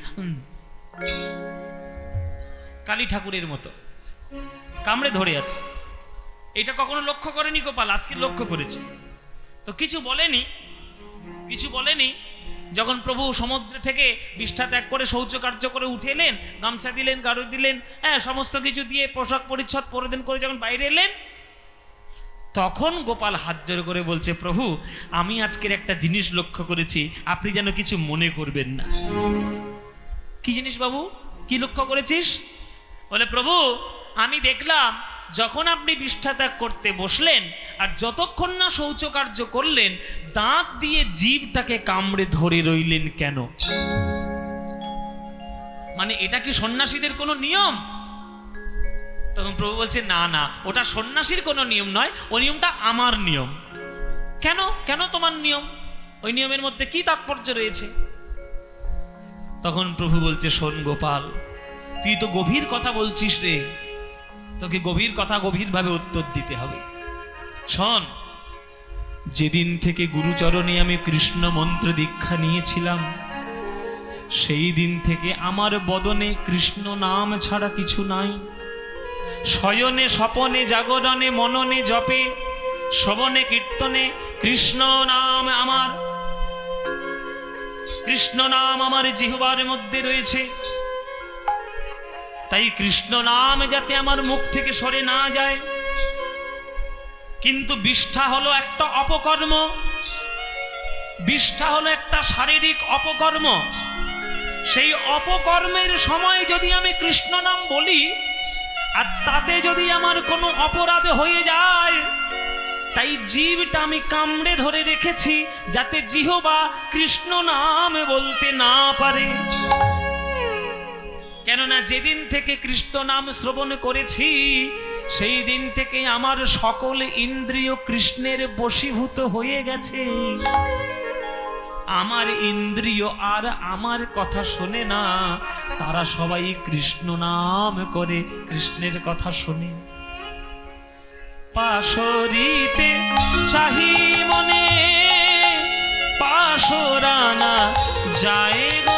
কালী ঠাকুরের মতো কামড়ে ধরে আছে। এটা কখনো লক্ষ্য করেনি গোপাল, আজকে লক্ষ্য করেছে। তো কিছু বলেনি, কিছু বলেনি। যখন প্রভু সমুদ্র থেকে বিষ্ঠা ত্যাগ করে শৌচকার্য করে উঠে এলেন, গামছা দিলেন, গাড়ু দিলেন, হ্যাঁ সমস্ত কিছু দিয়ে পোশাক পরিচ্ছদ পরিধান করে যখন বাইরে এলেন, তখন গোপাল হাত জোড় করে বলছে প্রভু আমি আজকের একটা জিনিস লক্ষ্য করেছি, আপনি যেন কিছু মনে করবেন না। কি জিনিস বাবু, কি লক্ষ্য করেছিস? বলে প্রভু আমি দেখলাম যখন আপনি বিষ্ঠা ত্যাগ করতে বসলেন আর যতক্ষণ না শৌচকার্য করলেন, দাঁত দিয়ে জিভটাকে কামড়ে ধরে রইলেন কেন? মানে এটা কি সন্ন্যাসীদের কোনো নিয়ম? তখন প্রভু বলছে না না, ওটা সন্ন্যাসীর কোনো নিয়ম নয়, ওই নিয়মটা আমার নিয়ম। কেন কেন তোমার নিয়ম? ওই নিয়মের মধ্যে কি তাৎপর্য রয়েছে? তখন প্রভু বলছে শোন গোপাল, তুই তো গভীর কথা বলছিস রে, তোকে গভীর কথা গভীরভাবে উত্তর দিতে হবে। শোন, যেদিন থেকে গুরুচরণে আমি কৃষ্ণ মন্ত্র দীক্ষা নিয়েছিলাম, সেই দিন থেকে আমার বদনে কৃষ্ণ নাম ছাড়া কিছু নাই। শয়নে স্বপনে জাগরণে মননে জপে শ্রবণে কীর্তনে কৃষ্ণ নাম আমার, কৃষ্ণ নাম আমার জিহ্বার মধ্যে রয়েছে। তাই কৃষ্ণ নাম যাতে আমার মুখ থেকে সরে না যায়। কিন্তু বিষ্ঠা হলো একটা অপকর্ম, বিষ্ঠা হলো একটা শারীরিক অপকর্ম। সেই অপকর্মের সময় যদি আমি কৃষ্ণ নাম বলি আর তাতে যদি আমার কোনো অপরাধ হয়ে যায়, তাই জিভটা আমি কামড়ে ধরে রেখেছি যাতে জিহ্বা কৃষ্ণ নাম বলতে না পারে। কেননা যেদিন থেকে কৃষ্ণ নাম শ্রবণ করেছি, সেই দিন থেকে আমার সকল ইন্দ্রিয় কৃষ্ণের বশীভূত হয়ে গেছে। আমার ইন্দ্রিয় আর আমার কথা শোনে না, তারা সবাই কৃষ্ণ নাম করে, কৃষ্ণের কথা শোনে। পাশরিতে চাহি মনে পাশরানা যায় গো,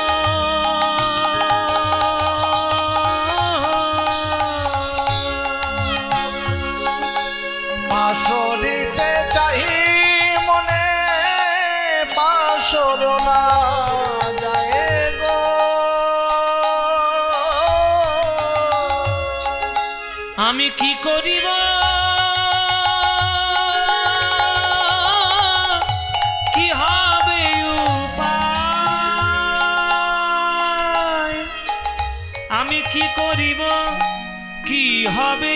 পাশরিতে চাহি মনে পাশরনা যায় গো। আমি কি করিব কি হবে উপায়, আমি কি করিব কি হবে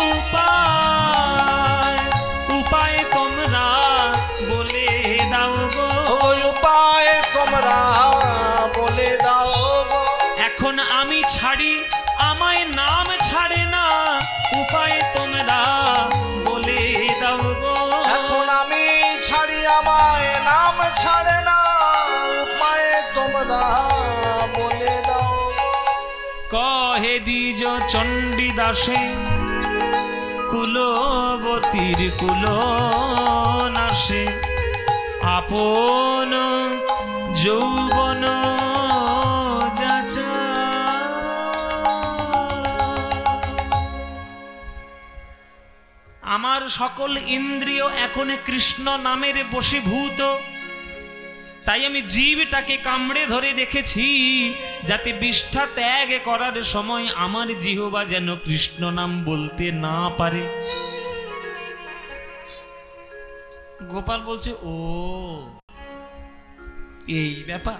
উপায়, উপায় তোমরা বলে দাও গো, উপায় তোমরা বলে দাও গো। এখন আমি ছাড়ি আমায় নাম ছাড়ে না, উপায় তোমরা বলে দাও গো। এখন আমি ছাড়ি আমায় নাম ছাড়ে না, উপায় তোমরা বলে দাও। কহে দ্বিজ চণ্ডী দাসে কুলবতীর কুল নাশে, আপন যৌবন যাচা। আমার সকল ইন্দ্রিয় এখন কৃষ্ণ নামের বশীভূত, তাই আমি জীবটাকে কামড়ে ধরে রেখেছি যাতে বিষ্ঠা ত্যাগ করার সময় আমার জিহ্বা যেন কৃষ্ণ নাম বলতে না পারে। গোপাল বলছে, ও এই ব্যাপার।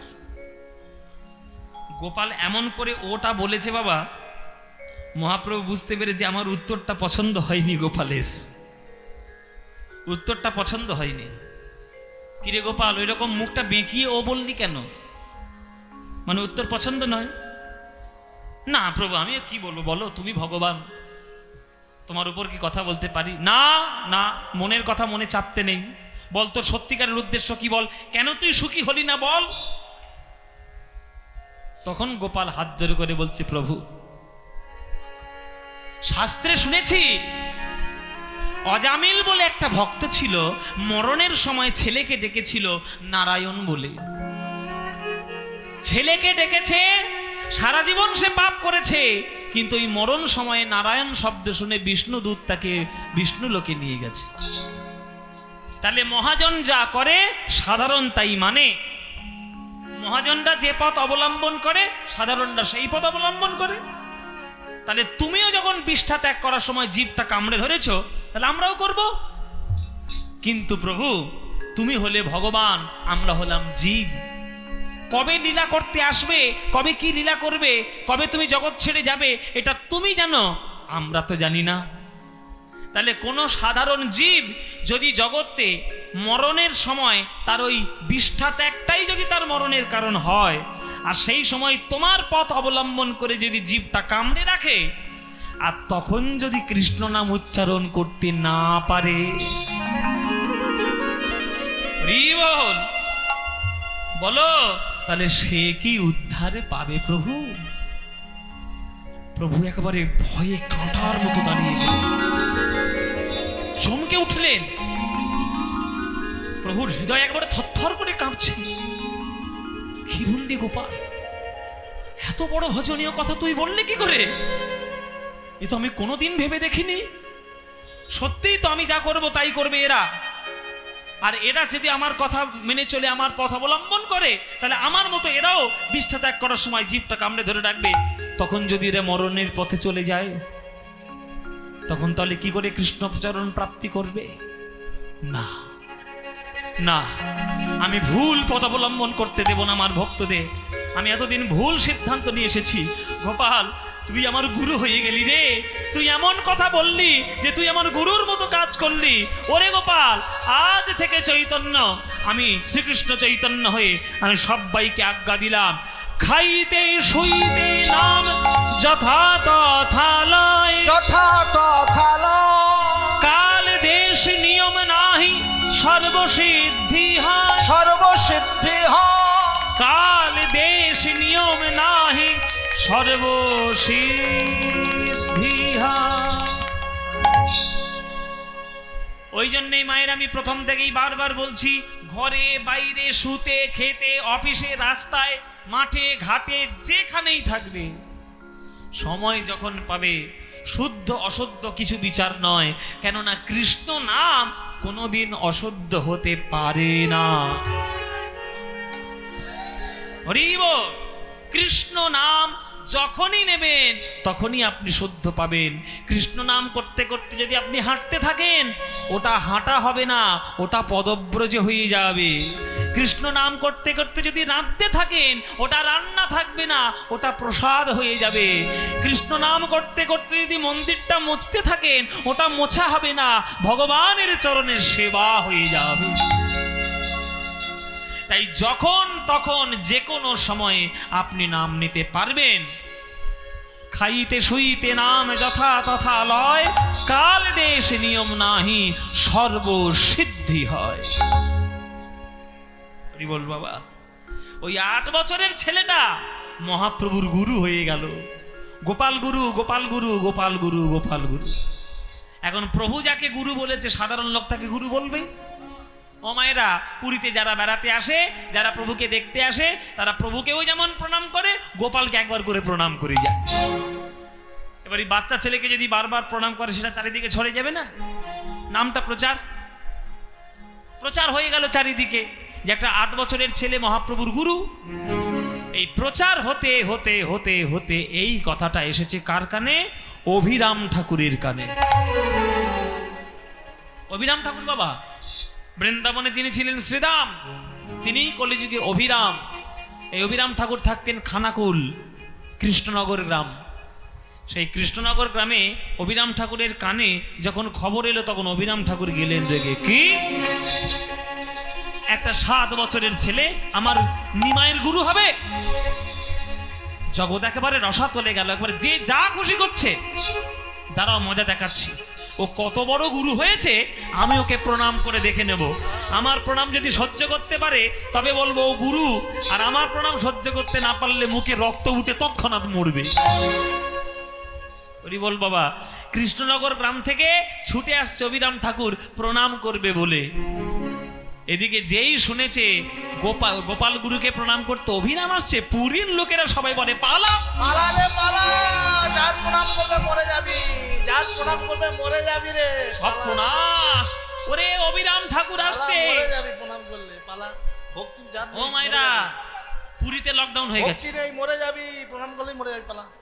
গোপাল এমন করে ওটা বলেছে বাবা, মহাপ্রভু বুঝতে পেরে যে আমার উত্তরটা পছন্দ হয়নি, গোপালের উত্তরটা পছন্দ হয়নি। কিরে গোপাল, ওই রকম মুখটা বেঁকিয়ে ও বললি কেন? মানে উত্তর পছন্দ নয়? না প্রভু, আমি কি বলবো বলো, তুমি ভগবান, তোমার উপর কি কথা বলতে পারি? না না, মনের কথা মনে চাপতে নেই, বল তোর সত্যিকারের উদ্দেশ্য কি, বল কেন তুই সুখী হলি না, বল। তখন গোপাল হাত জোড় করে বলছে, প্রভু শাস্ত্রে শুনেছি অজামিল বলে একটা ভক্ত ছিল, মরণের সময় ছেলেকে ডেকেছিল নারায়ণ বলে। ছেলেকে ডেকেছে, সারা জীবন সে পাপ করেছে, কিন্তু ওই মরণ সময়ে নারায়ণ শব্দ শুনে বিষ্ণু দূত তাকে বিষ্ণু লোকে নিয়ে গেছে। তাহলে মহাজন যা করে সাধারণ তাই মানে। মহাজনরা যে পথ অবলম্বন করে সাধারণরা সেই পথ অবলম্বন করে। তাহলে তুমিও যখন বিষ্ঠা ত্যাগ করার সময় জীবটা কামড়ে ধরেছো, তাহলে আমরাও করব। কিন্তু প্রভু তুমি হলে ভগবান, আমরা হলাম জীব। কবে লীলা করতে আসবে, কবে কি লীলা করবে, কবে তুমি জগৎ ছেড়ে যাবে, এটা তুমি জানো, আমরা তো জানি না। তাহলে কোনো সাধারণ জীব যদি জগতে মরণের সময় তার ওই বিষ্ঠা ত্যাগটাই যদি তার মরণের কারণ হয়, আর সেই সময় তোমার পথ অবলম্বন করে যদি জীবটা কামড়ে রাখে, আর তখন যদি কৃষ্ণ নাম উচ্চারণ করতে না পারে, বল বলো, তাহলে সে কি উদ্ধারে পাবে? প্রভু প্রভু একেবারে ভয়ে কাঁটার মতো দাঁড়িয়ে গেলেন, চমকে উঠলেন। প্রভুর হৃদয় একবারে থরথর করে কাঁপছে। কি বললি গোপাল, এত বড় ভজনীয় কথা তুই বললি কি করে? এ তো আমি কোনোদিন ভেবে দেখিনি। সত্যিই তো আমি যা করব তাই করবে এরা, আর এরা যদি আমার কথা মেনে চলে, আমার পথ অবলম্বন করে, তাহলে আমার মতো এরাও বিষ্ঠা ত্যাগ করার সময় জীবটা কামড়ে ধরে রাখবে। তখন যদি এরা মরণের পথে চলে যায়, তখন তাহলে কি করে কৃষ্ণচরণ প্রাপ্তি করবে? না না, আমি ভুল পথ অবলম্বন করতে দেব না আমার ভক্তদের। আমি এতদিন ভুল সিদ্ধান্ত নিয়ে এসেছি। গোপাল তুই আমার গুরু হয়ে গেলি রে, তুই এমন কথা বললি যে তুই আমার গুরুর মতো কাজ করলি। ওরে গোপাল, আজ থেকে চৈতন্য, আমি শ্রীকৃষ্ণ চৈতন্য হয়ে আমি সবাইকে আজ্ঞা দিলাম, খাইতে শুইতে নাম যথা তথা লয়, যথা তথা লয়, কাল দেশ নিয়ম নাহি সর্বসিদ্ধি হয়, সর্বসিদ্ধি হয়, কাল দেশ নিয়ম নাহি সর্বসিদ্ধি হয়। ওই জন্যই মায়ের আমি প্রথম থেকেই বারবার বলছি, ঘরে বাইরে শুতে খেতে অফিসে রাস্তায় মাঠে ঘাটে যেখানেই থাকবে, সময় যখন পাবে শুদ্ধ অশুদ্ধ কিছু বিচার নয়, কেননা কৃষ্ণ নাম কোনোদিন অশুদ্ধ হতে পারে না। হরিব, কৃষ্ণ নাম যখনই নেবেন তখনই আপনি শুদ্ধ পাবেন। কৃষ্ণ নাম করতে করতে যদি আপনি হাঁটতে থাকেন, ওটা হাঁটা হবে না, ওটা পদব্রজ হয়ে যাবে। কৃষ্ণ নাম করতে করতে যদি রাঁধতে থাকেন, ওটা রান্না থাকবে না, ওটা প্রসাদ হয়ে যাবে। কৃষ্ণ নাম করতে করতে যদি মন্দিরটা মুছতে থাকেন, ওটা মোছা হবে না, ভগবানের চরণের সেবা হয়ে যাবে। তাই যখন তখন যে কোনো সময়ে আপনি নাম নিতে পারবেন। খাইতে শুইতে নাম যথা তথা লয়, কাল দেশ নিয়ম নাহি সর্বসিদ্ধি হয়। বল বাবা, ওই আট বছরের ছেলেটা মহাপ্রভুর গুরু হয়ে গেল। গোপাল গুরু, গোপাল গুরু, গোপাল গুরু, গোপাল গুরু। এখন প্রভু যাকে গুরু বলেছে, সাধারণ লোক তাকে গুরু বলবে। ও মায়েরা, পুরীতে যারা বেড়াতে আসে, যারা প্রভুকে দেখতে আসে, তারা প্রভুকেও যেমন প্রণাম করে, গোপালকে একবার করে প্রণাম করে যায়। এবার এই বাচ্চা ছেলেকে যদি বারবার প্রণাম করে, সেটা চারিদিকে ছড়ে যাবে না? নামটা প্রচার প্রচার হয়ে গেল চারিদিকে যে একটা আট বছরের ছেলে মহাপ্রভুর গুরু। এই প্রচার হতে হতে হতে হতে এই কথাটা এসেছে কার কানে? অভিরাম ঠাকুরের কানে। অভিরাম ঠাকুর বাবা বৃন্দাবনে যিনি ছিলেন শ্রীরাম, তিনি কলিযুগে অভিরাম। এই অভিরাম ঠাকুর থাকতেন খানাকুল, কৃষ্ণনগর গ্রাম। সেই কৃষ্ণনগর গ্রামে অভিরাম ঠাকুরের কানে যখন খবর এলো, তখন অভিরাম ঠাকুর গেলেন রেগে। কি একটা সাত বছরের ছেলে আমার নিমাইয়ের গুরু হবে? জগৎ একেবারে রসাতলে গেল, একবারে যে যা খুশি করছে। দাঁড়াও, মজা দেখাচ্ছি। ও কত বড় গুরু হয়েছে, আমি ওকে প্রণাম করে দেখে নেব। আমার প্রণাম যদি সহ্য করতে পারে তবে বলবো ও গুরু, আর আমার প্রণাম সহ্য করতে না পারলে মুখে রক্ত উঠে তৎক্ষণাৎ মরবে। হরি বল বাবা। কৃষ্ণনগর গ্রাম থেকে ছুটে আসছে অভিরাম ঠাকুর প্রণাম করবে বলে। এদিকে যেই শুনেছে গোপাল গোপাল গুরুকে প্রণাম করতে অভিরাম আসছে, পুরীর লোকেরা সবাই বলে পালা পালা রে পালা, যার প্রণাম করবে মরে যাবি, যার প্রণাম করবে মরে যাবি রে। সর্বনাশ, ওরে অভিরাম ঠাকুর আসছে, মরে যাবি প্রণাম করলে। পালা, ভক্তি যার ও মাইরা, পুরীতে লকডাউন হয়ে গেছে। ভক্তি নেই, মরে যাবি, প্রণাম করলেই মরে যাবি। পালা।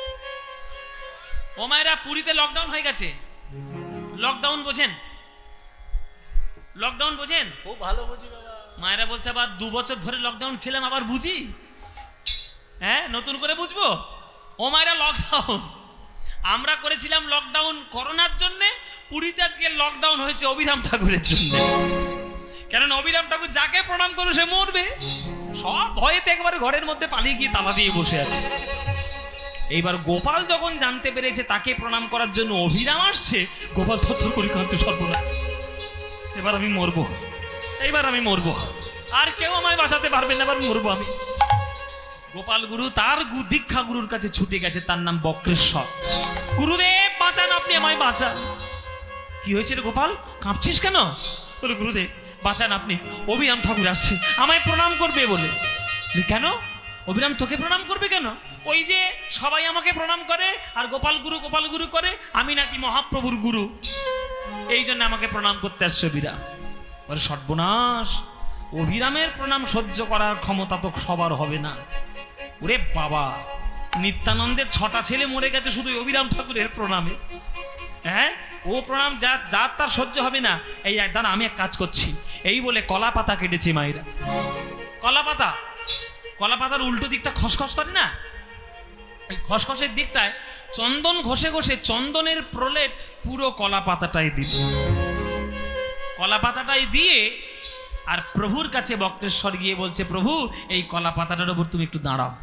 ও মায়েরা, পুরীতে লকডাউন হয়ে গেছে। লকডাউন বোঝেন? লকডাউন বোঝেন? খুব ভালো বুঝি বাবা। মায়েরা বলছে আবার দু বছর ধরে লকডাউন ছিলাম, আবার বুঝি? হ্যাঁ, নতুন করে বুঝবো? ও মায়েরা, লকডাউন আমরা করেছিলাম লকডাউন করোনার জন্যে। পুরীতে আজকে লকডাউন হয়েছে অভিরাম ঠাকুরের জন্য। কারণ অভিরাম ঠাকুর যাকে প্রণাম করবে সে মরবে। সব ভয়েতে একবারে ঘরের মধ্যে পালিয়ে গিয়ে তালা দিয়ে বসে আছে। এইবার গোপাল যখন জানতে পেরেছে তাকে প্রণাম করার জন্য অভিরাম আসছে, গোপাল থরথর করে কাঁদতে, সর্বনাশ, এবার আমি মরবো, এইবার আমি মরবো, আর কেউ আমায় বাঁচাতে পারবে না, এবার মরবো আমি। গোপাল গুরু তার দীক্ষা গুরুর কাছে ছুটে গেছে, তার নাম বক্রেশ্বর। গুরুদেব বাঁচান, আপনি আমায় বাঁচান। কি হয়েছে রে গোপাল, কাঁপছিস কেন? বলে গুরুদেব বাঁচান আপনি, অভিরাম ঠাকুর আসছে আমায় প্রণাম করবে বলে। কেন অভিরাম তোকে প্রণাম করবে কেন? ওই যে সবাই আমাকে প্রণাম করে আর গোপাল গুরু গোপাল গুরু করে, আমি নাকি মহাপ্রভুর গুরু, এই জন্য আমাকে প্রণাম করতে আসছে অভিরাম। বলে সর্বনাশ, অভিরামের প্রণাম সহ্য করার ক্ষমতা তো সবার হবে না। ওরে বাবা, নিত্যানন্দের ছটা ছেলে মরে গেছে শুধু অভিরাম ঠাকুরের প্রণামে। হ্যাঁ, ও প্রণাম যা যার তার সহ্য হবে না। এই দাঁড়া, আমি এক কাজ করছি। এই বলে কলা পাতা কেটেছে মায়েরা। কলা পাতা, কলা পাতার উল্টো দিকটা খসখস করে না, এই খসখসের দিকটায় চন্দন ঘষে ঘষে চন্দনের প্রলেপ পুরো কলা পাতাটাই দিল। কলা পাতাটাই দিয়ে আর প্রভুর কাছে বক্রেশ্বর গিয়ে বলছে, প্রভু এই কলা পাতাটার উপর তুমি একটু দাঁড়াও।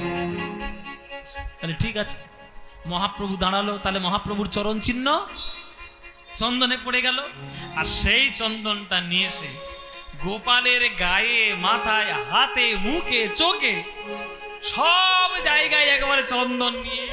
তাহলে ঠিক আছে, মহাপ্রভু দাঁড়ালো। তাহলে মহাপ্রভুর চরণ চিহ্ন চন্দনে পড়ে গেল। আর সেই চন্দনটা নিয়ে এসে গোপালের গায়ে, মাথায়, হাতে, মুখে, চোখে সব জায়গায় একেবারে চন্দন নিয়ে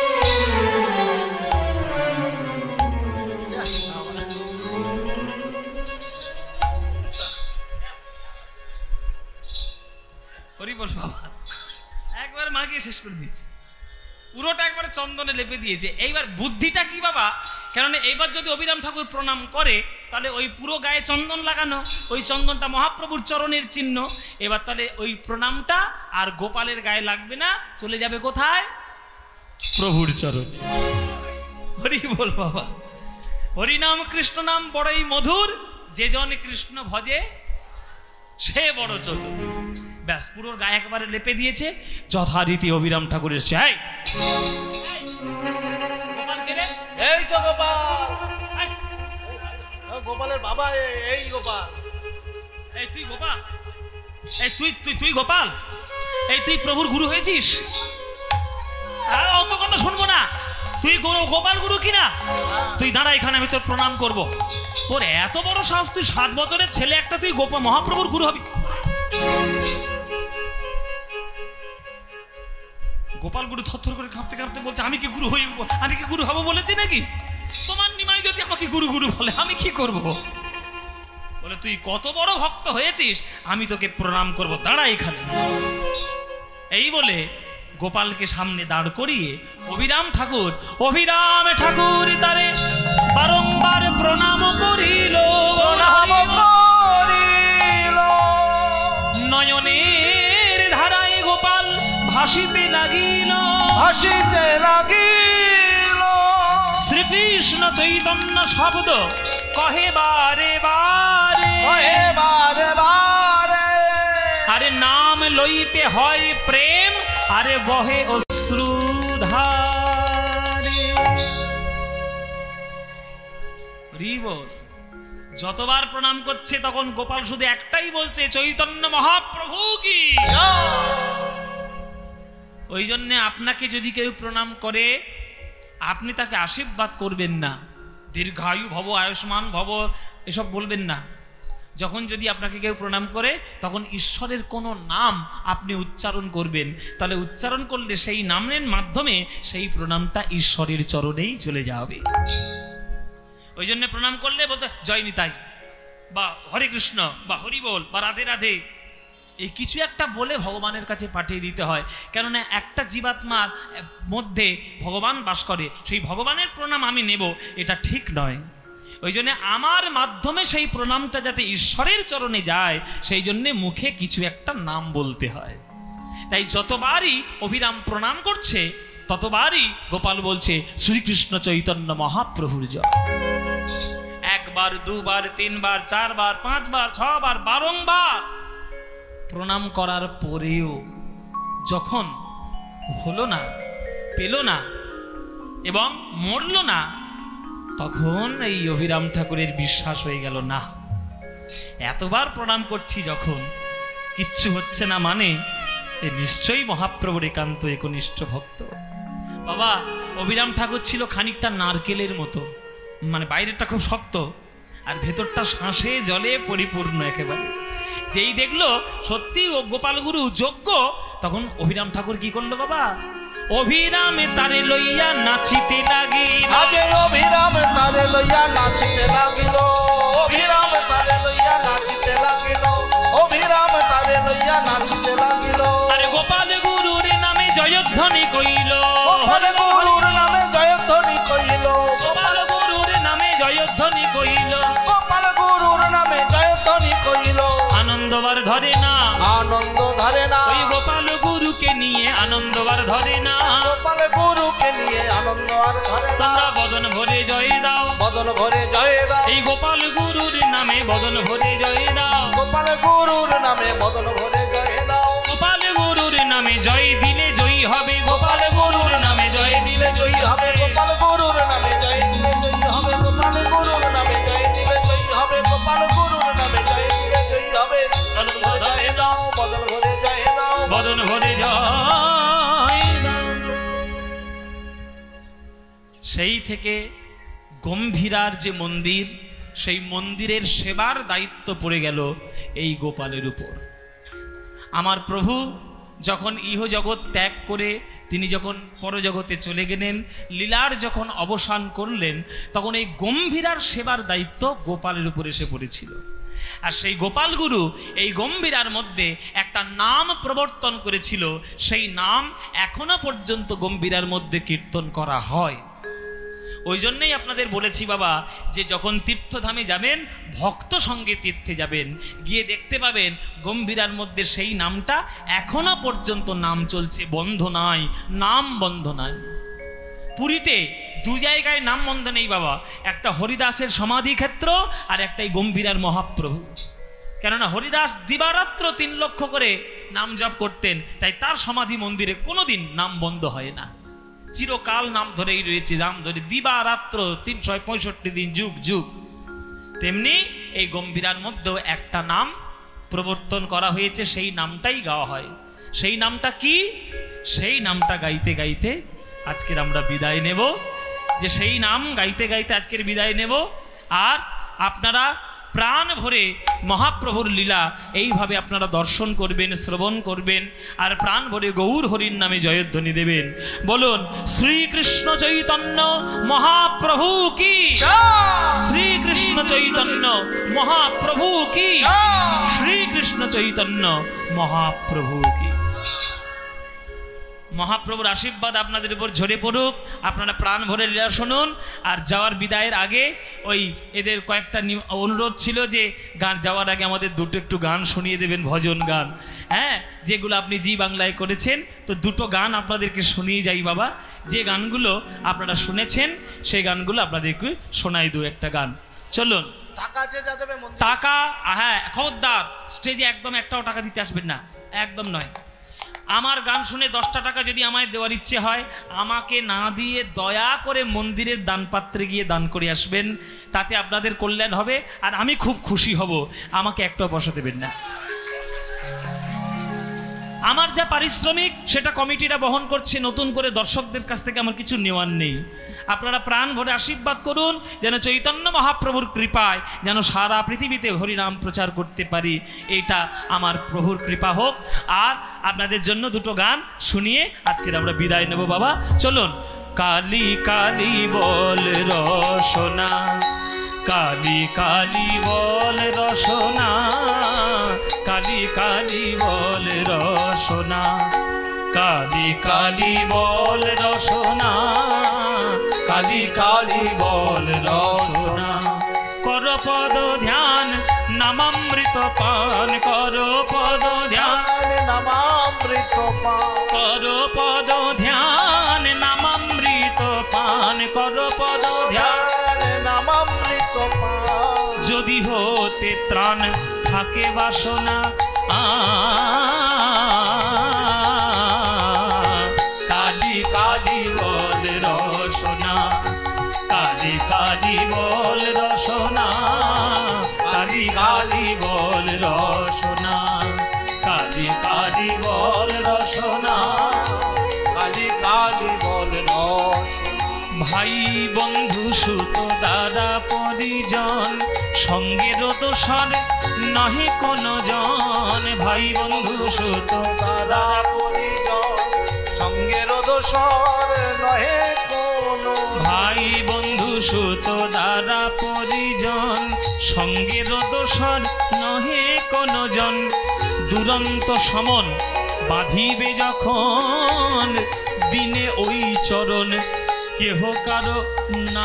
একবার মাকে শেষ করে দিয়েছে, পুরোটা একবারে চন্দনে লেপে দিয়েছে। এইবার বুদ্ধিটা কি বাবা, কারণ এইবার যদি অভিরাম ঠাকুর প্রণাম করে তাহলে ওই পুরো গায়ে চন্দন লাগানো, ওই চন্দনটা মহাপ্রভুর চরণের চিহ্ন। এবার তাহলে ওই প্রণামটা আর গোপালের গায়ে লাগবে না, চলে যাবে কোথায়? প্রভুর চরণ। হরি বল বাবা। হরিনাম কৃষ্ণ নাম বড়ই মধুর, যে জন কৃষ্ণ ভজে সে বড় চতুর। ব্যাস, পুরোর গায়ে একবারে লেপে দিয়েছে। যথারীতি অভিরাম ঠাকুরের চাই, এই তো গোপাল, গোপালের বাবা, এই গোপাল। এই তুই গোপাল, এই তুই তুই তুই গোপাল, এই তুই প্রভুর গুরু হয়েছিস? আর অত কথা শুনবো না, তুই গোপাল গুরু কিনা? তুই দাঁড়া এখানে, আমি তোর প্রণাম করব। তোর এত বড় সাহস, তুই সাত বছরের ছেলে একটা, তুই গোপাল মহাপ্রভুর গুরু হবি? গোপাল গুরু থরথর করে কাঁপতে কাঁপতে বলছে, আমি কি গুরু হই, আমি কি গুরু হবো বলেছি নাকি? তোমার নিমাই যদি আমাকে গুরু গুরু বলে আমি কি করব? বলে তুই কত বড় ভক্ত হয়েছিস, আমি তোকে প্রণাম করব, দাঁড়া এখানে। এই বলে গোপালকে সামনে দাঁড় করিয়ে অভিরাম ঠাকুর অভিরাম ঠাকুর তারে বারংবার প্রণাম করিল, প্রণাম করিল। নয়নের ধারায় গোপাল ভাসিতে লাগিল, ভাসিতে লাগিল। শ্রীকৃষ্ণ চৈতন্য শব্দ কহে বারে বারে, লইতে হয় প্রেম, আরে বহে অশ্রুধারে। হরিবল। যতবার প্রণাম করছে তখন গোপাল শুধু একটাই বলছে, চৈতন্য মহাপ্রভু কি। ওই জন্যে আপনাকে যদি কেউ প্রণাম করে আপনি তাকে আশীর্বাদ করবেন না, দীর্ঘায়ু ভব, আয়ুষ্মান ভব এসব বলবেন না। যখন যদি আপনাকে কেউ প্রণাম করে তখন ঈশ্বরের কোনো নাম আপনি উচ্চারণ করবেন, তাহলে উচ্চারণ করলে সেই নামের মাধ্যমে সেই প্রণামটা ঈশ্বরের চরণেই চলে যাবে। ওই জন্য প্রণাম করলে বলতে জয় নিতাই বা হরে কৃষ্ণ বা হরি বল বা রাধে রাধে, এই কিছু একটা বলে ভগবানের কাছে পাঠিয়ে দিতে হয়। কেননা একটা জীবাত্মার মধ্যে ভগবান বাস করে, সেই ভগবানের প্রণাম আমি নেব এটা ঠিক নয়। ওই জন্য আমার মাধ্যমে সেই প্রণামটা যাতে ঈশ্বরের চরণে যায় সেই জন্যে মুখে কিছু একটা নাম বলতে হয়। তাই যতবারই অভিরাম প্রণাম করছে ততবারই গোপাল বলছে শ্রীকৃষ্ণ চৈতন্য মহাপ্রভুর জয়। একবার, দুবার, তিনবার, চারবার, পাঁচবার, ছবার, বারংবার প্রণাম করার পরেও যখন হলো না, পেল না এবং মরল না, তখন এই অভিরাম ঠাকুরের বিশ্বাস হয়ে গেল, না এতবার প্রণাম করছি যখন কিচ্ছু হচ্ছে না, মানে এ নিশ্চয়ই মহাপ্রভুর একান্ত একনিষ্ঠ ভক্ত। বাবা, অভিরাম ঠাকুর ছিল খানিকটা নারকেলের মতো, মানে বাইরেটা খুব শক্ত আর ভেতরটা শাঁসে জলে পরিপূর্ণ একেবারে। যেই দেখলো সত্যি ও গোপাল গুরু যোগ্য, তখন অভিরাম ঠাকুর কি করলো বাবা, অভিরামে তারে লইয়া নাচিতে লাগিল। আজে অভিরাম তারে লইয়া নাচিতে লাগিল, অভিরাম তারে লইয়া নাচিতে লাগিল, অভিরাম তারে লইয়া নাচিতে লাগিল। আরে গোপাল গুরুর নামে জয়ধ্বনি কইল, গোপাল গুরুর নামে জয়ধ্বনি কইল, গোপাল গুরুর নামে জয়ধ্বনি কইল, গোপাল গুরুর নামে জয়ধ্বনি কইল। আনন্দবার ধরে না, আনন্দ ধরে না, ওই গোপাল গুরুকে নিয়ে আনন্দবার ধরে না, গোপাল গুরুকে নিয়ে আনন্দ আর ধরে না। তোমরা বদন ভরে জয় দাও, বদন ভরে জয় দাও, এই গোপাল গুরুর নামে বদন ভরে জয় দাও, গোপাল গুরুর নামে বদন ভরে জয় দাও। গোপাল গুরুর নামে জয় দিলে জয়ী হবে, গোপাল গুরুর নামে জয় দিলে জয়ী হবে, গোপাল গুরুর নামে জয় দিলে জয়ী হবে, গোপাল গুরুর নামে জয় দিলে জয়ী হবে, গোপাল গুরুর নামে জয় দিলে জয়ী হবে। বদন ভরে জয় দাও, বদন ভরে জয় দাও, বদন ভরে জয় দাও। সেই থেকে গম্ভীরার যে মন্দির, সেই মন্দিরের সেবার দায়িত্ব পড়ে গেল এই গোপালের উপর। আমার প্রভু যখন ইহজগৎ ত্যাগ করে তিনি যখন পরজগতে চলে গেলেন, লীলার যখন অবসান করলেন, তখন এই গম্ভীরার সেবার দায়িত্ব গোপালের উপর এসে পড়েছিল। আর সেই গোপাল গুরু এই গম্ভীরার মধ্যে একটা নাম প্রবর্তন করেছিল, সেই নাম এখনো পর্যন্ত গম্ভীরার মধ্যে কীর্তন করা হয়। ওই জন্যই আপনাদের বলেছি বাবা, যে যখন তীর্থধামে যাবেন ভক্ত সঙ্গে তীর্থে যাবেন, গিয়ে দেখতে পাবেন গম্ভীরার মধ্যে সেই নামটা এখনো পর্যন্ত নাম চলছে, বন্ধ নাই, নাম বন্ধ নাই। পুরীতে দু জায়গায় নাম বন্ধ নেই বাবা, একটা হরিদাসের সমাধি ক্ষেত্র আর একটাই গম্ভীরার মহাপ্রভু। কেননা হরিদাস দিবারাত্র তিন লক্ষ করে নাম জপ করতেন, তাই তার সমাধি মন্দিরে কোনোদিন নাম বন্ধ হয় না, চিরকাল নাম ধরেই রয়েছে, নাম ধরে দিবারাত্র তিনশো পঁয়ষট্টি দিন যুগ যুগ। তেমনি এই গম্ভীরার মধ্যেও একটা নাম প্রবর্তন করা হয়েছে, সেই নামটাই গাওয়া হয়। সেই নামটা কি? সেই নামটা গাইতে গাইতে আজকের আমরা বিদায় নেব, যে সেই নাম গাইতে গাইতে আজকের বিদায় নেব। আর আপনারা প্রাণ ভরে মহাপ্রভুর লীলা এইভাবে আপনারা দর্শন করবেন, শ্রবণ করবেন, আর প্রাণ ভরে গৌর হরির নামে জয়ধ্বনি দেবেন। বলুন শ্রীকৃষ্ণ চৈতন্য মহাপ্রভু কি, শ্রীকৃষ্ণ চৈতন্য মহাপ্রভু কি, শ্রীকৃষ্ণ চৈতন্য মহাপ্রভু কি। মহাপ্রভুর আশীর্বাদ আপনাদের উপর ঝরে পড়ুক, আপনারা প্রাণ ভরে লীলা শুনুন। আর যাওয়ার বিদায়ের আগে ওই এদের কয়েকটা অনুরোধ ছিল যে গান যাওয়ার আগে আমাদের দুটো একটু গান শুনিয়ে দেবেন, ভজন গান, হ্যাঁ, যেগুলো আপনি জি বাংলায় করেছেন। তো দুটো গান আপনাদেরকে শুনিয়ে যাই বাবা, যে গানগুলো আপনারা শুনেছেন সেই গানগুলো আপনাদেরকে শোনাই দু একটা গান। চলুন। টাকা যে যা দেবে মন্দিরে, টাকা, হ্যাঁ খবরদার স্টেজে একদম একটাও টাকা দিতে আসবেন না, একদম নয়। আমার গান শুনে দশটা টাকা যদি আমায় দেওয়ার ইচ্ছে হয়, আমাকে না দিয়ে দয়া করে মন্দিরের দানপাত্রে গিয়ে দান করে আসবেন, তাতে আপনাদের কল্যাণ হবে আর আমি খুব খুশি হব। আমাকে একটা পয়সা দেবেন না। আমার যা পারিশ্রমিক সেটা কমিটিরা বহন করছে, নতুন করে দর্শকদের কাছ থেকে আমার কিছু নেওয়ার নেই। আপনারা প্রাণ ভরে আশীর্বাদ করুন যেন চৈতন্য মহাপ্রভুর কৃপায় যেন সারা পৃথিবীতে হরিনাম প্রচার করতে পারি, এইটা আমার প্রভুর কৃপা হোক। আর আপনাদের জন্য দুটো গান শুনিয়ে আজকের আমরা বিদায় নেব। বাবা চলুন। কালী কালী বল রসনা, কালী কালী বল রসনা, কালী কালী বল রসনা, কালী কালী বল রসনা, কালী কালী বল রসনা। কর পদ ধ্যান নামামৃত পান, কর পদ ধ্যান নামামৃত পান, কর পদ ধ্যান নামামৃত পান, কর পদ ধ্যান নামামৃত পান। যদি হতে ত্রাণ থাকে বাসনা, আ কালী কালী বল রসনা, কালী কালী বল রসনা, কালী কালী বল রসনা, কালী কালী বল রসনা, কালী কালী বল রসনা। ভাই বন্ধু সুত দাদা পরিজন সঙ্গের দোষর নহে কোন জন, ভাই বন্ধু সুত দাদা পরিজন সঙ্গের দোষর নহে কোনো, ভাই বন্ধু সুত দাদা পরিজন সঙ্গের দোষর নহে কোন জন। দুরন্ত সমন বাঁধিবে যখন দিনে ওই চরণ কেহ কারো না,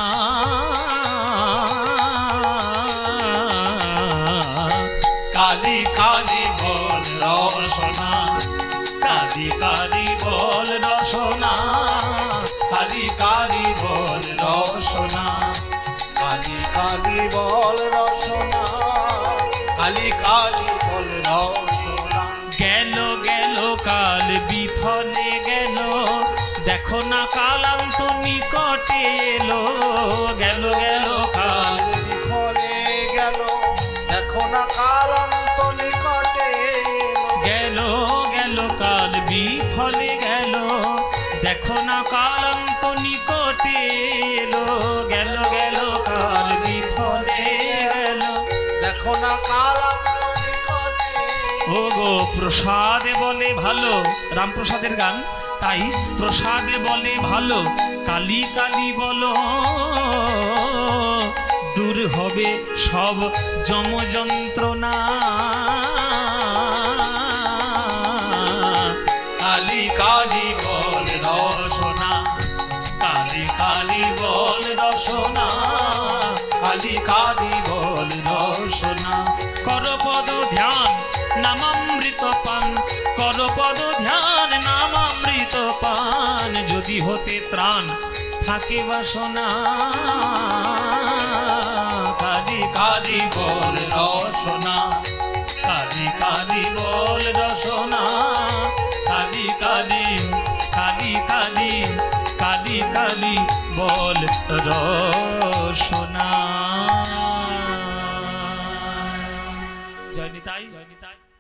কালী কালী বল রসনা, কালী কালী বল রসনা, কালী কালী বল রসনা, কালী কালী বল রসনা, কালী কালী বল রসনা। গেল গেল কাল বিফলে গেল, দেখো না কালান্ত নিকটে এলো, গেল গেল কাল বিফলে গেল, দেখো না কালান্ত নিকটে এলো। গেল গেল কাল বিফলে গেল, দেখো না কালান্ত নিকটে এলো, গেল গেল কাল বিফলে গেল, দেখো না কালান্ত নিকটে। ও গো প্রসাদে বলে ভালো, রামপ্রসাদের গান, তাই প্রসাদে বলে ভালো, কালী কালী বলো দূর হবে সব যম যন্ত্রণা, কালী কালী বল রসনা, কালী কালী বল রসনা, কালী কালী বল রসনা। কর পদ ধ্যান নামামৃত পান, কর পদ ধ্যান নামামৃত পান, যদি হতে ত্রাণ থাকে বাসনা, কালী কালী বল রসনা, কালী কালী বল রসনা, কালী কালী কালী কালী কালী কালী বল রসনা। জয় নিতাই, জয় নিতাই।